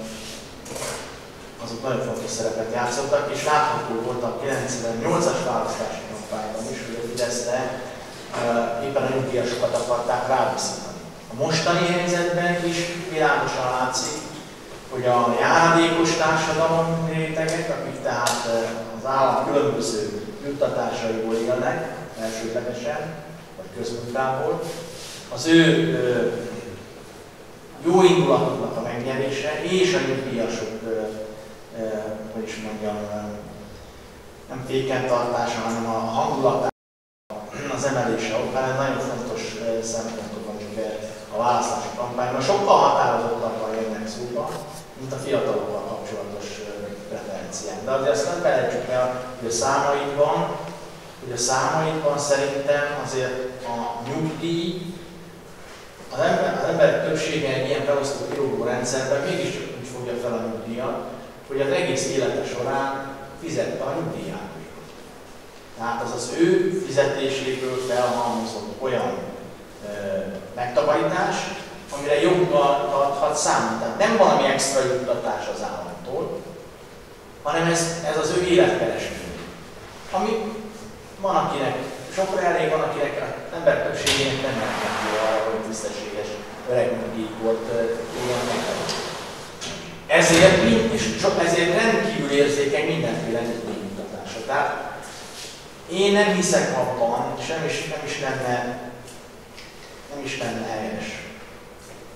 azok nagyon fontos szerepet játszottak, és látható volt a kilencvennyolcas választási kampányban is, hogy a Fideszre éppen a nyugdíjasokat akarták ráviszítani. A mostani helyzetben is világosan látszik, hogy a járadékos társadalom rétegek, akik tehát az állam különböző juttatásaiból élnek, elsődlegesen, vagy közmunkából, az ő ö, jó indulatoknak a megnyerése és a nyugdíjasok, ö, ö, hogy is mondjam, ö, nem fékentartása, hanem a hangulatát, az emelése, okán nagyon fontos ö, szempontok, amik a választási kampányban sokkal határozottabban jönnek szóba, mint a fiatalokkal kapcsolatos preferenciák. De azért azt nem felejtsük el, hogy a számaidban, hogy a számaidban szerintem azért a nyugdíj, az, ember, az emberek többsége egy ilyen felosztó kilógó rendszerben mégiscsak úgy fogja fel a nyugdíjat, hogy az egész élete során fizette a nyugdíját. Tehát az az ő fizetéséből felhalmozott olyan ö, megtakarítás, amire joggal adhat számot. Tehát nem valami extra juttatás az államtól, hanem ez, ez az ő életkeresmény. Ami van, akinek sokra elég, van, akinek az ember többségének nem elmondja arra, hogy tisztességes öreg nyugdíjkort tudjon megtenni. Ezért, és ezért rendkívül érzékeny mindenféle nyugdíjjuttatása. Tehát én nem hiszek abban, és nem is, nem is lenne, nem is lenne helyes,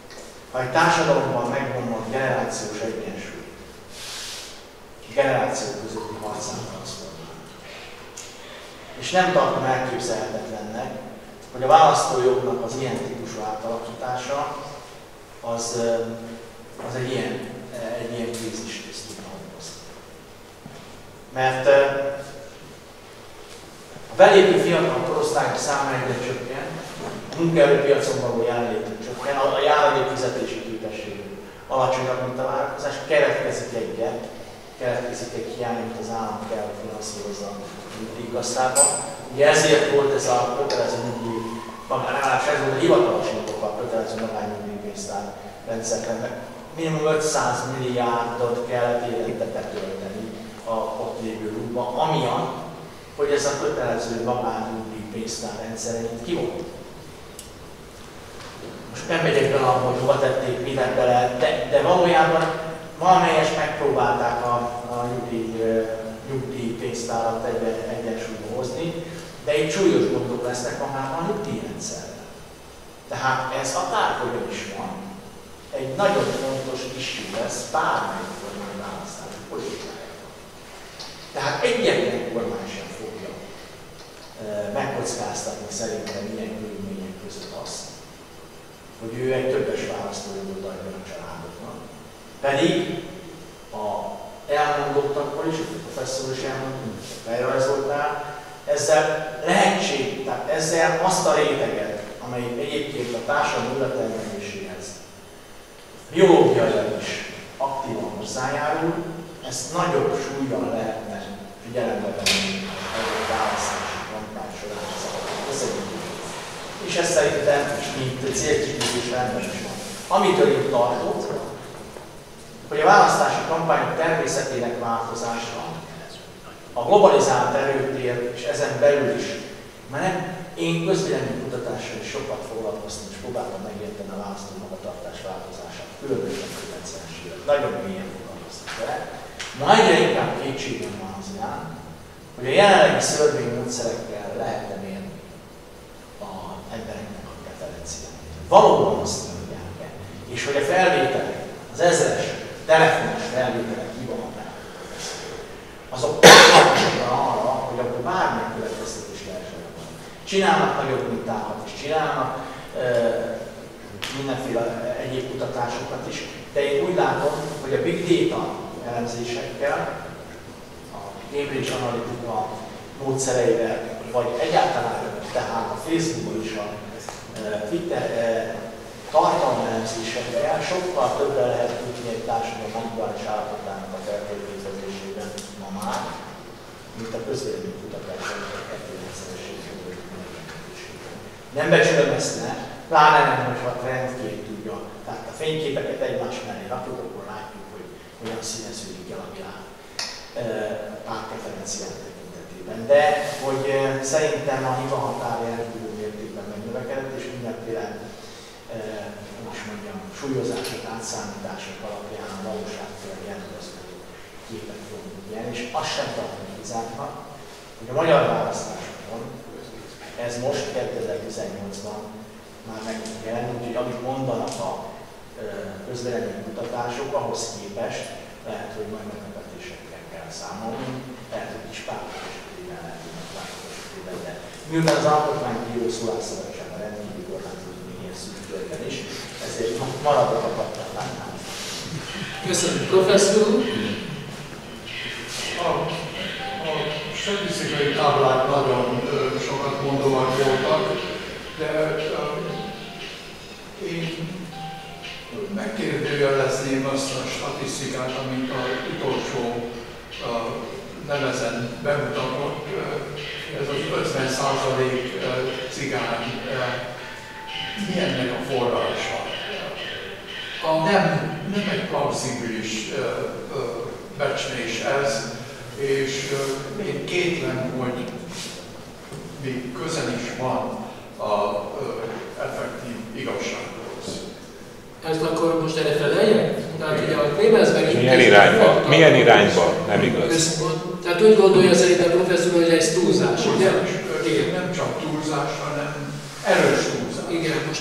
ha egy társadalomban megvan generációs egyensúly, generációk közötti harcán transformál. És nem tartom elképzelhetetlennek, hogy a választójognak az ilyen típusú átalakítása az, az egy ilyen, egy ilyen krízist is tudna okozni. Mert a belépő fiatal korosztályok száma egyre csökken, a munkaerőpiacon való jelenlétük csökken, a járulék fizetési képességük alacsonyabb, mint a várakozás, keletkezik egyet, keletkezik egy hiány, amit az állam kell finanszírozza a nyugdíjkasszában. Ugye ezért volt ez a kötelező nyugdíj, legalábbis ez volt a hivatalos indok a kötelező magánnyugdíjpénztár rendszerben. Minimum ötszáz milliárdot kellett évente betölteni a ott lévő rúgba, amiatt, hogy ez a kötelező magánnyugdíjpénztár rendszerint ki volt. Most nem megyek bele abba, hogy hova tették mindent bele, de, de valójában valamelyest megpróbálták a, a nyugdíj, nyugdíjpénztárat egy, egyensúlyba hozni, de itt súlyos gondok lesznek magában a nyugdíjrendszerrel. Tehát ez akárhogyan is van, egy nagyon fontos issue lesz bármelyik kormány választási politikájában. Tehát egyetlen kormány sem fogja e, megkockáztatni szerintem ilyen körülmények között azt, hogy ő egy többes választójogot adjon a családoknak. Pedig a elmondottakból is, a professzor is elmondott, felrajzoltál, ezzel lehetség, tehát ezzel azt a réteget, amely egyébként a társadalmi ületelmenéséhez biológiailag is aktívan hozzájárul, ezt nagyobb súlyan lehetne figyelembe venni a választási kampány során. És ez szerintem, mint célkitűzés rendben is van. Amitől én tartott, hogy a választási kampányok természetének változása, a globalizált erőtér és ezen belül is, mert nem, én közvéleménykutatással is sokat foglalkoztam, és próbáltam megérteni a választó magatartás változását, különösen a kilencvenes évek. Nagyon mélyen foglalkoztam vele. Ma egyre inkább kétségem van az irány, hogy a jelenlegi szörvénymódszerekkel lehetne mérni az embereknek a preferenciát. Valóban azt mondják-e, és hogy a felvételek, az ezres telefonos felvételek kivannak, azok alkalmasak arra, hogy akkor bármilyen következtetés lehessen. Csinálnak nagyobb mintákat is, csinálnak e, mindenféle egyéb kutatásokat is, de én úgy látom, hogy a big data elemzésekkel, a Cambridge Analytica módszereivel, vagy egyáltalán tehát a Facebookon is a e, Twitter e, tartalmelemzésekkel sokkal többre lehet tudni egy társadalom aktuális állapotának a feltételezésében ma már, mint a közvéleménykutatások a kettőrendszeres évről. Nem becsülöm ezt, ne? Pláne nem, hogyha a trendkép tudja. Tehát a fényképeket egymás mellé rakjuk, akkor látjuk, hogy hogyan színeződik el a világ pártpreferenciák tekintetében. De hogy szerintem a hiba határ rendkívül mértékben megnövekedett, és mindenféle most mondjam, súlyozások, átszámítások alapján a valóságtól jelentkező képet fogunk nyerni, és azt sem tartom kizártnak, hogy a magyar választásokon ez most kétezer-tizennyolcban már meg fog jelenni, úgyhogy amit mondanak a közvéleménykutatások, ahhoz képest lehet, hogy majd meglepetésekkel kell számolni, lehet, hogy kis pártok esetében, lehet, hogy nagy pártok esetében, de miután az alkotmánybíró szólásszabadsága rendkívül korlátozott még ilyen szűk körben is, ezért maradok a kapcsolatánál. Köszönöm, professzor úr! A, a statisztikai táblák nagyon ö, sokat mondóak voltak, de ö, én megkérdőjelezném azt a statisztikát, amit az utolsó ö, nevezen bemutatott. Ez az ötven százalék cigány, mi ennek a forrása? Nem, nem egy plauzibilis becslés ez, és én kétlem, hogy még közel is van az effektív igazsághoz. Ezt akkor most erre feleljek? Tehát ugye a Klemensberg milyen irányba? Milyen irányba? Nem igaz. Tehát úgy gondolja szerintem professzor, hogy ez túlzás, ugye? Nem csak túlzás, hanem erős túlzás. Igen, most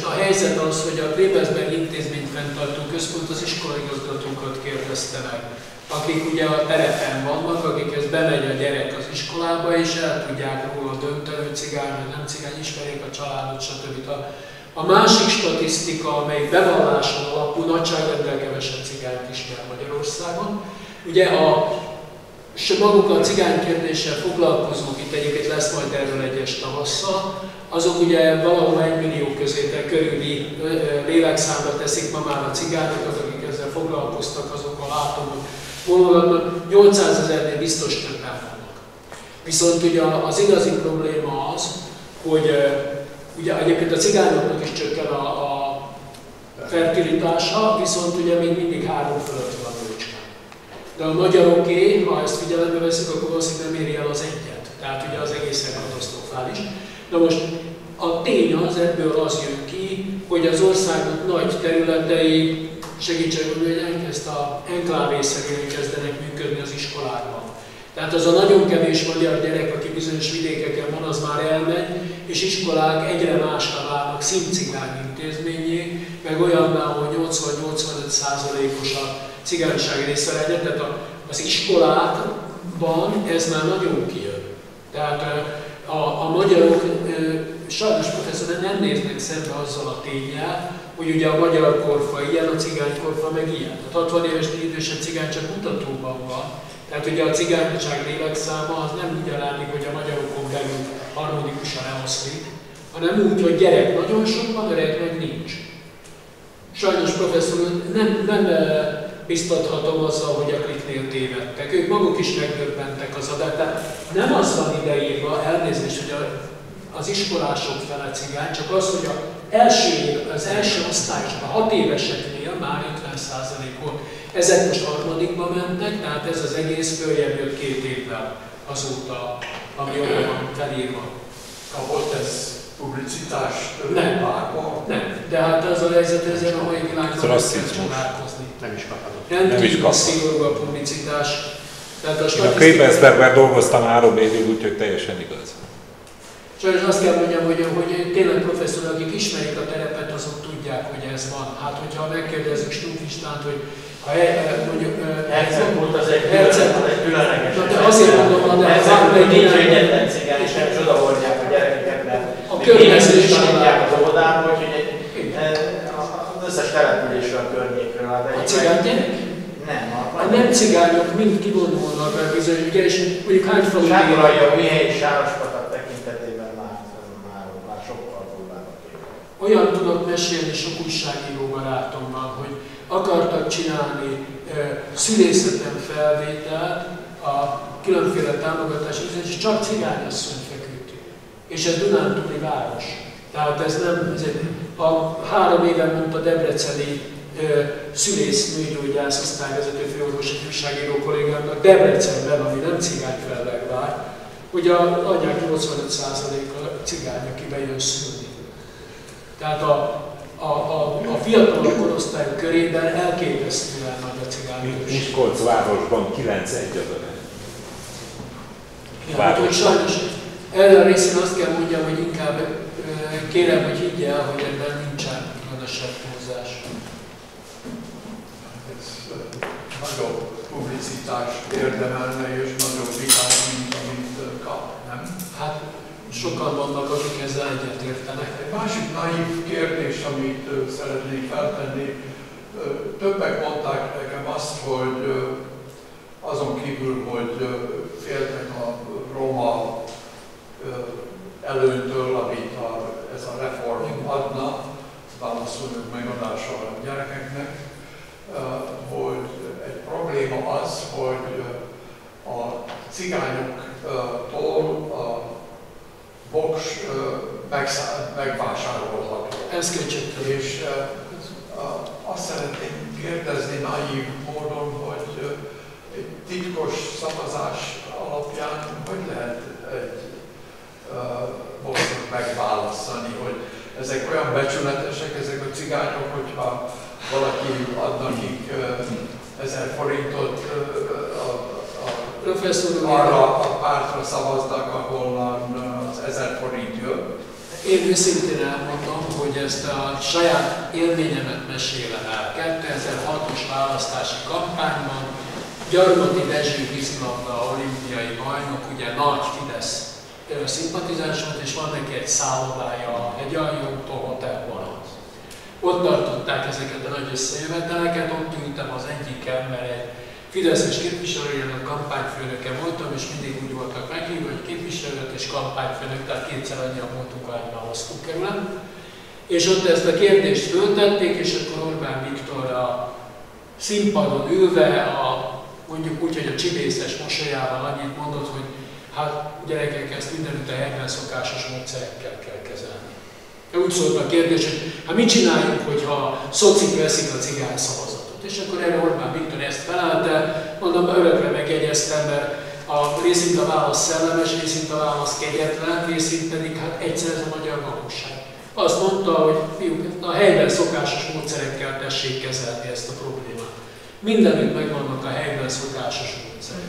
a helyzet az, hogy a Klebersberg intézmény fenntartó központ az iskolaigazgatókat kérdezte meg, akik ugye a terepen vannak, akikhez bemegy a gyerek az iskolába, és el tudják róla dönteni, hogy cigány vagy nem cigány, ismerik a családot, stb. A, a másik statisztika, amely bevalláson alapú, nagyságrendel kevesebb cigányt ismer Magyarországon. Ugye a és maguk a cigánykérdéssel foglalkozók, itt egyébként lesz majd erről egyes tavasszal, azok ugye valahol egy millió közétel körüli lélekszámra teszik ma már a cigányokat, akik ezzel foglalkoztak, azokkal látom, hogy vonulgatnak, nyolcszázezernél biztos többen vannak. Viszont ugye az igazi probléma az, hogy ugye egyébként a cigányoknak is csökken a, a fertilitása, viszont ugye még mindig három fölött van a bőcske. De a magyaroké, ha ezt figyelembe veszik, akkor valószínűleg nem éri el az egyet. Tehát ugye az egészen katasztrofális. Na most a tény az, ebből az jön ki, hogy az országnak nagy területei, segítségül, hogy ezt a enklávészerűen kezdenek működni az iskolákban. Tehát az a nagyon kevés magyar gyerek, aki bizonyos vidékeken van, az már elmegy, és iskolák egyre másra válnak szintcigány intézményé, meg olyanná, hogy nyolcvan-nyolcvanöt százalékos a cigányság részaránya, tehát az iskolákban ez már nagyon kijön. Tehát a, a magyarok sajnos professzor nem néznek szembe azzal a ténnyel, hogy ugye a magyar korfa ilyen, a cigány korfa meg ilyen. A hatvan évesnél idősebb cigány csak mutatóban van. Tehát ugye a cigányság lélekszáma az nem úgy alánik, hogy a magyarokon belül harmonikusan eloszlik, hanem úgy, hogy gyerek nagyon sok van, öreg meg nincs. Sajnos professzor nem, nem biztathatom azzal, hogy a kliknél tévedtek. Ők maguk is megdöbbentek az adat. Tehát nem az van ideírva, elnézést, hogy a, az iskolások fele cigány, csak az, hogy az első, az első osztályosban, hat éveseknél már ötven százalék volt. Ezek most harmadikba mentek, tehát ez az egész följebb jött két évvel azóta, ami oda van felírva. Kapott ez publicitást? Nem. Bárma? Nem. De hát az a helyzet ezen a mai világban nem kell csodálkozni. Nem is kaphatott. Rendkívül szigorú a publicitás. Tehát a Én a Klebersbergben dolgoztam három évig, úgyhogy teljesen igaz. Sajnos azt kell mondjam, hogy, hogy tényleg professzorok, akik ismerik a terepet, azok tudják, hogy ez van. Hát, hogyha megkérdezzük Stumpf Istvánt, hogy ha mondjuk... Herceg volt az egy különleges. De azért mondom, de az egy nincs egyetlen cigány, és nem csodahordják a gyerekeket, mert a környező is tanítják az óvodába, úgyhogy az összes településről a környékről. A cigány gyerek? Nem. A nem cigányok mind kivonulnak el bizony, ugye, és mondjuk hány falu... Sátoralja, Újhely és Sárospatak tekintetében már, már, már sokkal durvábbak. Olyan tudok mesélni sok újságíró barátommal, hogy akartak csinálni e, szülészeten felvételt a különféle támogatási, és csak cigányasszony feküdt. És ez Dunántúli város. Tehát ez nem, ez egy, a három éve mondta debreceni e, szülész nőgyógyász osztályvezető főorvos egy újságíró kollégámnak Debrecenben, ami nem cigányfellegvár, hogy a anyák nyolcvanöt százaléka cigány, aki bejön szülni. Tehát a A, a, a fiatal korosztály körében elképesztően nagy a cigányos. Miskolc városban kilenc egy az arány. Ja, sajnos erre a részén azt kell mondjam, hogy inkább kérem, hogy higgy el, hogy ebben nincsen különösebb túlzás. Ez nagyobb publicitást érdemelne és nagyobb vitát, mint amit kap, nem? Hát sokan vannak, akik ezzel egyetértenek. Egy másik naív kérdés, amit szeretnék feltenni, többek mondták nekem azt, hogy azon kívül, hogy féltek a roma előnytől, amit a, ez a reform adna, válaszoljuk megadása a gyerekeknek, hogy egy probléma az, hogy a cigányoktól a boks megvásárolható. Ez köcsögtől. És azt szeretném kérdezni naív módon, hogy egy titkos szavazás alapján hogy lehet egy boxot megválasztani, hogy ezek olyan becsületesek, ezek a cigányok, hogyha valaki ad nekik ezer forintot a, a, arra a pártra szavaznak, ahol az ezer forint jön. én őszintén elmondom, hogy ezt a saját élményemet mesélem el. kétezer-hatos választási kampányban Gyarmati Dezső vízilabda olimpiai bajnok, ugye nagy Fidesz szimpatizáns volt, és van neki egy szállodája a Hegyaljótól Hotelban. Ott tartották ezeket a nagy összejöveteleket, ott ültem az egyiken, mert egy fideszes képviselőjelölt kampányfőnöke voltam, és mindig úgy voltak meghívva, hogy képviselőt és kampányfőnök, tehát kétszer annyian voltunk, ahányban hoztuk kerület. És ott ezt a kérdést föltették, és akkor Orbán Viktor a színpadon ülve, a, mondjuk úgy, hogy a csibészes mosolyával annyit mondott, hogy hát gyerekek, ezt mindenütt a helyben szokásos módszerekkel kell kezelni. Úgy szólt a kérdés, hogy hát mit csináljunk, hogyha a szocik veszik a cigány szavazatot. És akkor erre Orbán Viktor ezt felelte, mondom, örökre megjegyeztem, mert a részint a válasz szellemes, részint a válasz kegyetlen, részint pedig hát egyszer ez a magyar valóság. Azt mondta, hogy fiúk, a helyben szokásos módszerekkel tessék kezelni ezt a problémát. Mindenütt megvannak a helyben szokásos módszerek.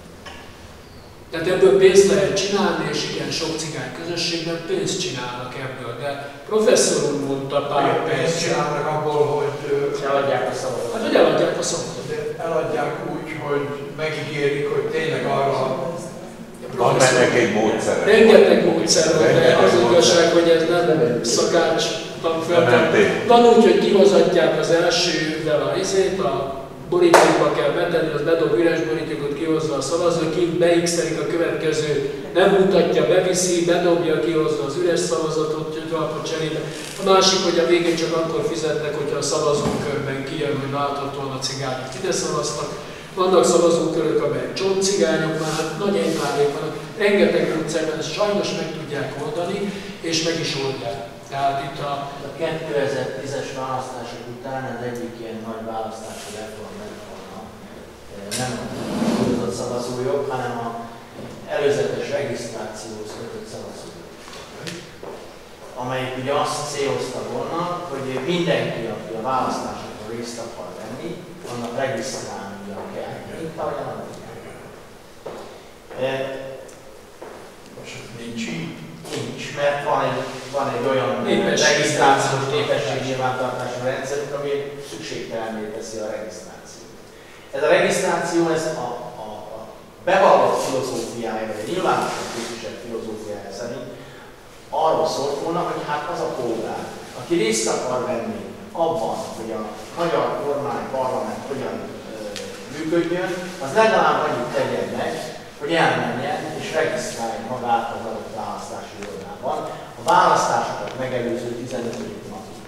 Tehát ebből pénzt lehet csinálni, és igen, sok cigány közösségben pénzt csinálnak ebből, de professzor úr mondta pár pénzt csinálnak abból, hogy eladják a szavazatot. Hát, hogy eladják a szavazatot. Eladják úgy, hogy megígérik, hogy tényleg arra van ennek egy módszer. Rengeteg módszer van, de az igazság, hogy ez nem szakács tanföltem. Van úgy, hogy kihozatják az elsővel a izét, a borítékba kell betenni, az bedob üres borítékot, kihozza a szavazó, kint beixelik a következő, nem mutatja, beviszi, bedobja, kihozza az üres szavazatot, akkor cserébe. A másik, hogy a végén csak akkor fizetnek, hogyha a szavazókörben kijön, hogy láthatóan a cigányok ide szavaztak. Vannak szavazókörök, amelyek csontcigányok, már hát nagy egymárék vannak. Rengeteg módszerben ezt sajnos meg tudják oldani, és meg is oldják. Tehát itt a... A kétezer-tízes választások után az egyik ilyen nagy választási reform lett volna. Nem a tudott szavazójog, hanem a előzetes regisztrációhoz kötött szavazójog. Amelyik ugye azt célozta volna, hogy mindenki, aki a választásokon részt akar venni, annak regisztrálnia kell. Mint ahogyan a nincs így. Nincs, mert van egy, van egy olyan regisztrációs képességnyilvántartási rendszerünk, ami szükségtelenné teszi a regisztrációt. Ez a regisztráció, ez a, a, a bevallott filozófiája, vagy a nyilvánosan képviselt filozófiája szerint arról szólt volna, hogy hát az a polgár, aki részt akar venni abban, hogy a magyar kormány, parlament hogyan ö, működjön, az legalább annyit tegyen meg, hogy elmenjen és regisztrálja magát az adott választási urnában a választásokat megelőző tizenötödik napig.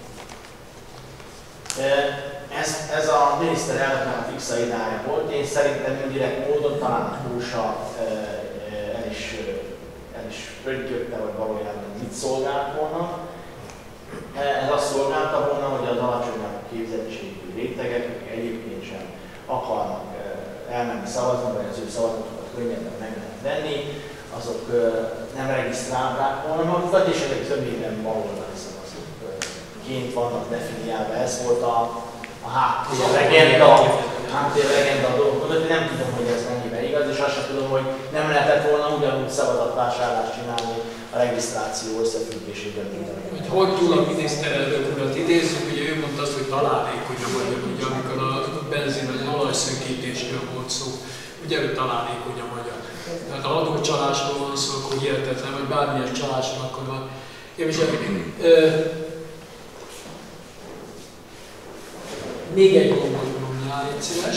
Ez, ez a miniszterelnöknek a fixa idája volt. Én szerintem indirekt módon talán a Kósa el is, el is pöntjötte, hogy valójában mit szolgált volna. Ez azt szolgálta volna, hogy az alacsonyabb képzettségű rétegek, akik egyébként sem akarnak elmenni szavazni, vagy az ő szavazatokat könnyebben meg lehet venni, azok nem regisztrálták volna magukat, és ezek többében baloldali szavazóként vannak definiálva. Ez volt a, a háttérlegenda háttérlegenda a dolgok között. Nem tudom, hogy ez mennyiben igaz, és azt sem tudom, hogy nem lehetett volna ugyanúgy szavazatvásárlást csinálni a regisztráció összefüggésében, mint a hogy hogy túl a miniszterelnök urat idézzük, ugye ő mondta azt, hogy találékony a magyar, ugye amikor a benzin vagy olajszönkítésről volt szó, ugye ő találékony a magyar. Tehát ha adócsalásról van szó, akkor hihetetlen, vagy bármilyen csalásról akkor van. Én is, ö, még egy dolgot mondjál, légy szíves.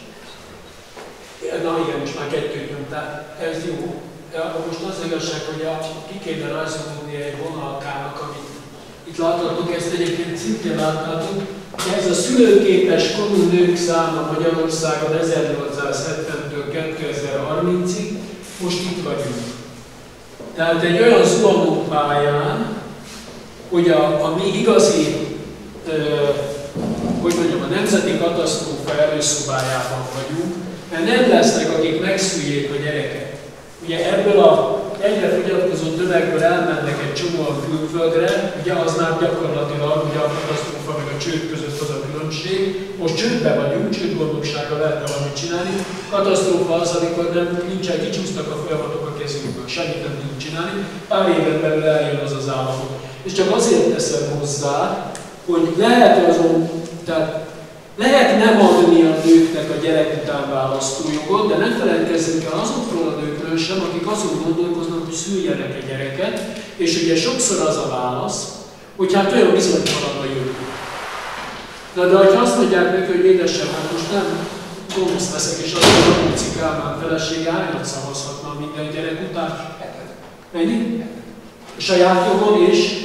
Na igen, most már kettőt nyomtál, ez jó. Most az igazság, hogy a, ki kéne rajzolni egy vonalkának, amit itt láthatunk, ezt egyébként szintén láthatunk. Ez a szülőképes korú nők száma Magyarországon ezernyolcszázhetventől kétezer-harmincig, most itt vagyunk. Tehát egy olyan zuhanópályán, hogy a, a mi igazi, ö, hogy mondjam, a nemzeti katasztrófa előszobájában vagyunk, mert nem lesznek, akik megszüljék a gyereket. Ugye ebből a egyre fogyatkozó tömegből elmennek egy csomóan külföldre, ugye az már gyakorlatilag ugye a katasztrófa meg a csőd között az a különbség. Most csődbe vagyunk, csődgondoksággal lehetne valamit csinálni. Katasztrófa az, amikor nem, nincsen, kicsúsztak a folyamatok a kezünkből, semmit nem tudunk csinálni, pár éven belül eljön az az állapot. És csak azért teszem hozzá, hogy lehet azon, tehát lehet nem adni a nőknek a gyerek után választójogot, de ne feledkezzünk el azokról a nőkről sem, akik azon gondolkoznak, hogy szüljenek egy gyereket, és ugye sokszor az a válasz, hogy hát olyan bizonytalan a jövő. Na de ha azt mondják neki, hogy édesem, hát most nem gonosz leszek, és az a Rapóci Kálmán felesége hányat szavazhatna minden gyerek után? Mennyi? A saját jogon és?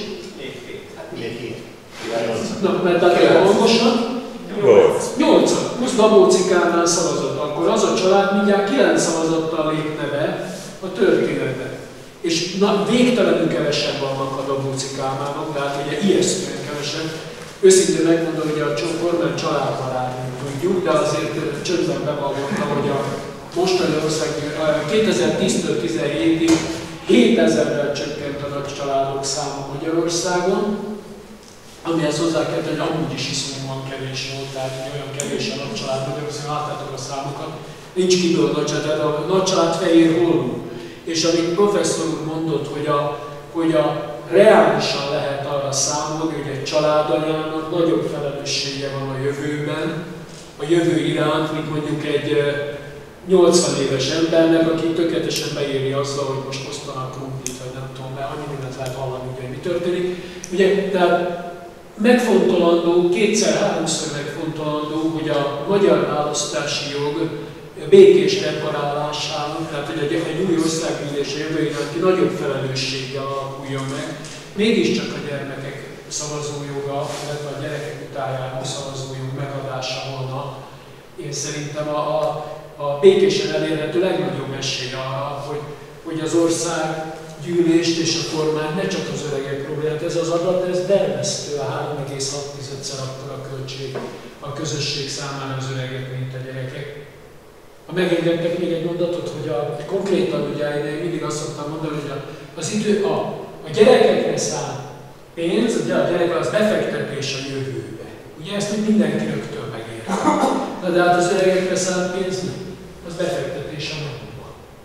Na, mert tehát hangosan? nyolcat. Plusz Dabóci Kálmán szavazott, akkor az a család mindjárt kilenc szavazattal lépne be a történetbe. És na, végtelenül kevesen vannak a Dabóci Kálmánok, tehát ugye ijesztően kevesen. Őszintén megmondom, hogy a kormány családbarátnőt tudjuk, de azért csöndben bevallottam, hogy a mostani ország kétezer-tíztől tizenhétig hétezerrel csökkent a nagy családok száma Magyarországon, amihez hozzá kell tenni, hogy amúgy is iszonyúan kevés volt, tehát olyan kevés a nagy család Magyarországon, láttátok a számokat, nincs kiből a nagy család, tehát a nagy család fehér holló. És amit professzor úr mondott, hogy a, hogy a reálisan lehet arra számolni, hogy egy családanyának nagyobb felelőssége van a jövőben, a jövő iránt, mint mondjuk egy nyolcvan éves embernek, aki tökéletesen beéri azzal, hogy most osztanak krumplit, vagy nem tudom, mert annyi mindent lehet hallani, ugye, mi történik. Ugye, tehát megfontolandó, kétszer-háromszor megfontolandó, hogy a magyar választási jog békés reparálásának, tehát hogy egy új országgyűlés jövő iránti nagyobb felelősséggel alakuljon meg, mégiscsak a gyermekek szavazójoga, illetve a gyerekek utájának szavazójog megadása volna. Én szerintem a, a, a békésen elérhető legnagyobb esély arra, hogy, hogy az országgyűlést és a kormány ne csak az öregek problémát. Ez az adat, ez dermesztő, a három egész hat-szer akkora költség a közösség számára az öregek, mint a gyerekek. Ha megengedtek még egy mondatot, hogy a, konkrétan ugye én mindig azt szoktam mondani, hogy a, az idő, a, a gyerekekre száll pénz, ugye a gyerek az befektetés a jövőbe. Ugye ezt még mindenki rögtön megérti. Na de hát az öregekre száll pénz az befektetés a múltba.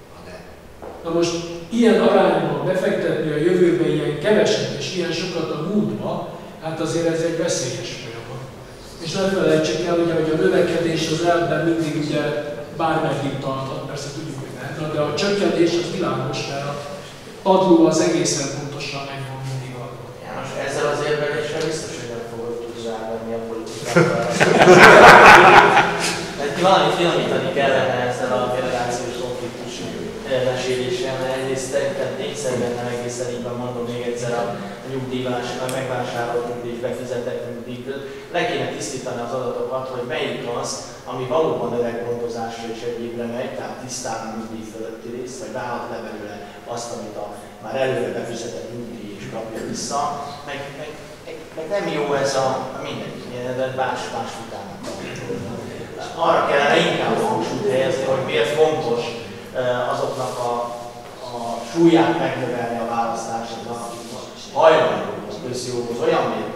Na most ilyen arányban befektetni a jövőbe ilyen keveset és ilyen sokat a múltba, hát azért ez egy veszélyes folyamat. És nem felejtsük el, hogy a növekedés az elben mindig ugye bármeddig tarthat, persze tudjuk, hogy nem, de a csökkentés az világos, mert a padló az egészen pontosan megvan mindig adva. János, ezzel az érveléssel biztos, hogy nem fogod tudni zárni a politikával. Mert valamit finomítani kellene ezzel a generációs konfliktus meséléssel, mert egyrészt szerintem tényszerűen nem egészen így van, mondom még egyszer a nyugdíjvás, a megvásárolt nyugdíj, befizetett nyugdíjt. Le kéne tisztítani az adatokat, hogy melyik az, ami valóban öreggondozásra és egyébre megy, tehát tisztán nyugdíj fölötti rész, vagy válhat le belőle azt, amit a már előre befizetett nyugdíj is kapja vissza. Meg, meg, meg, meg nem jó ez a mindegy, más, más vitának. Arra kellene inkább hangsúlyt helyezni, hogy miért fontos azoknak a, a súlyát megnövelni a választásoknak, akik hajlandók a közjoghoz olyan mértékben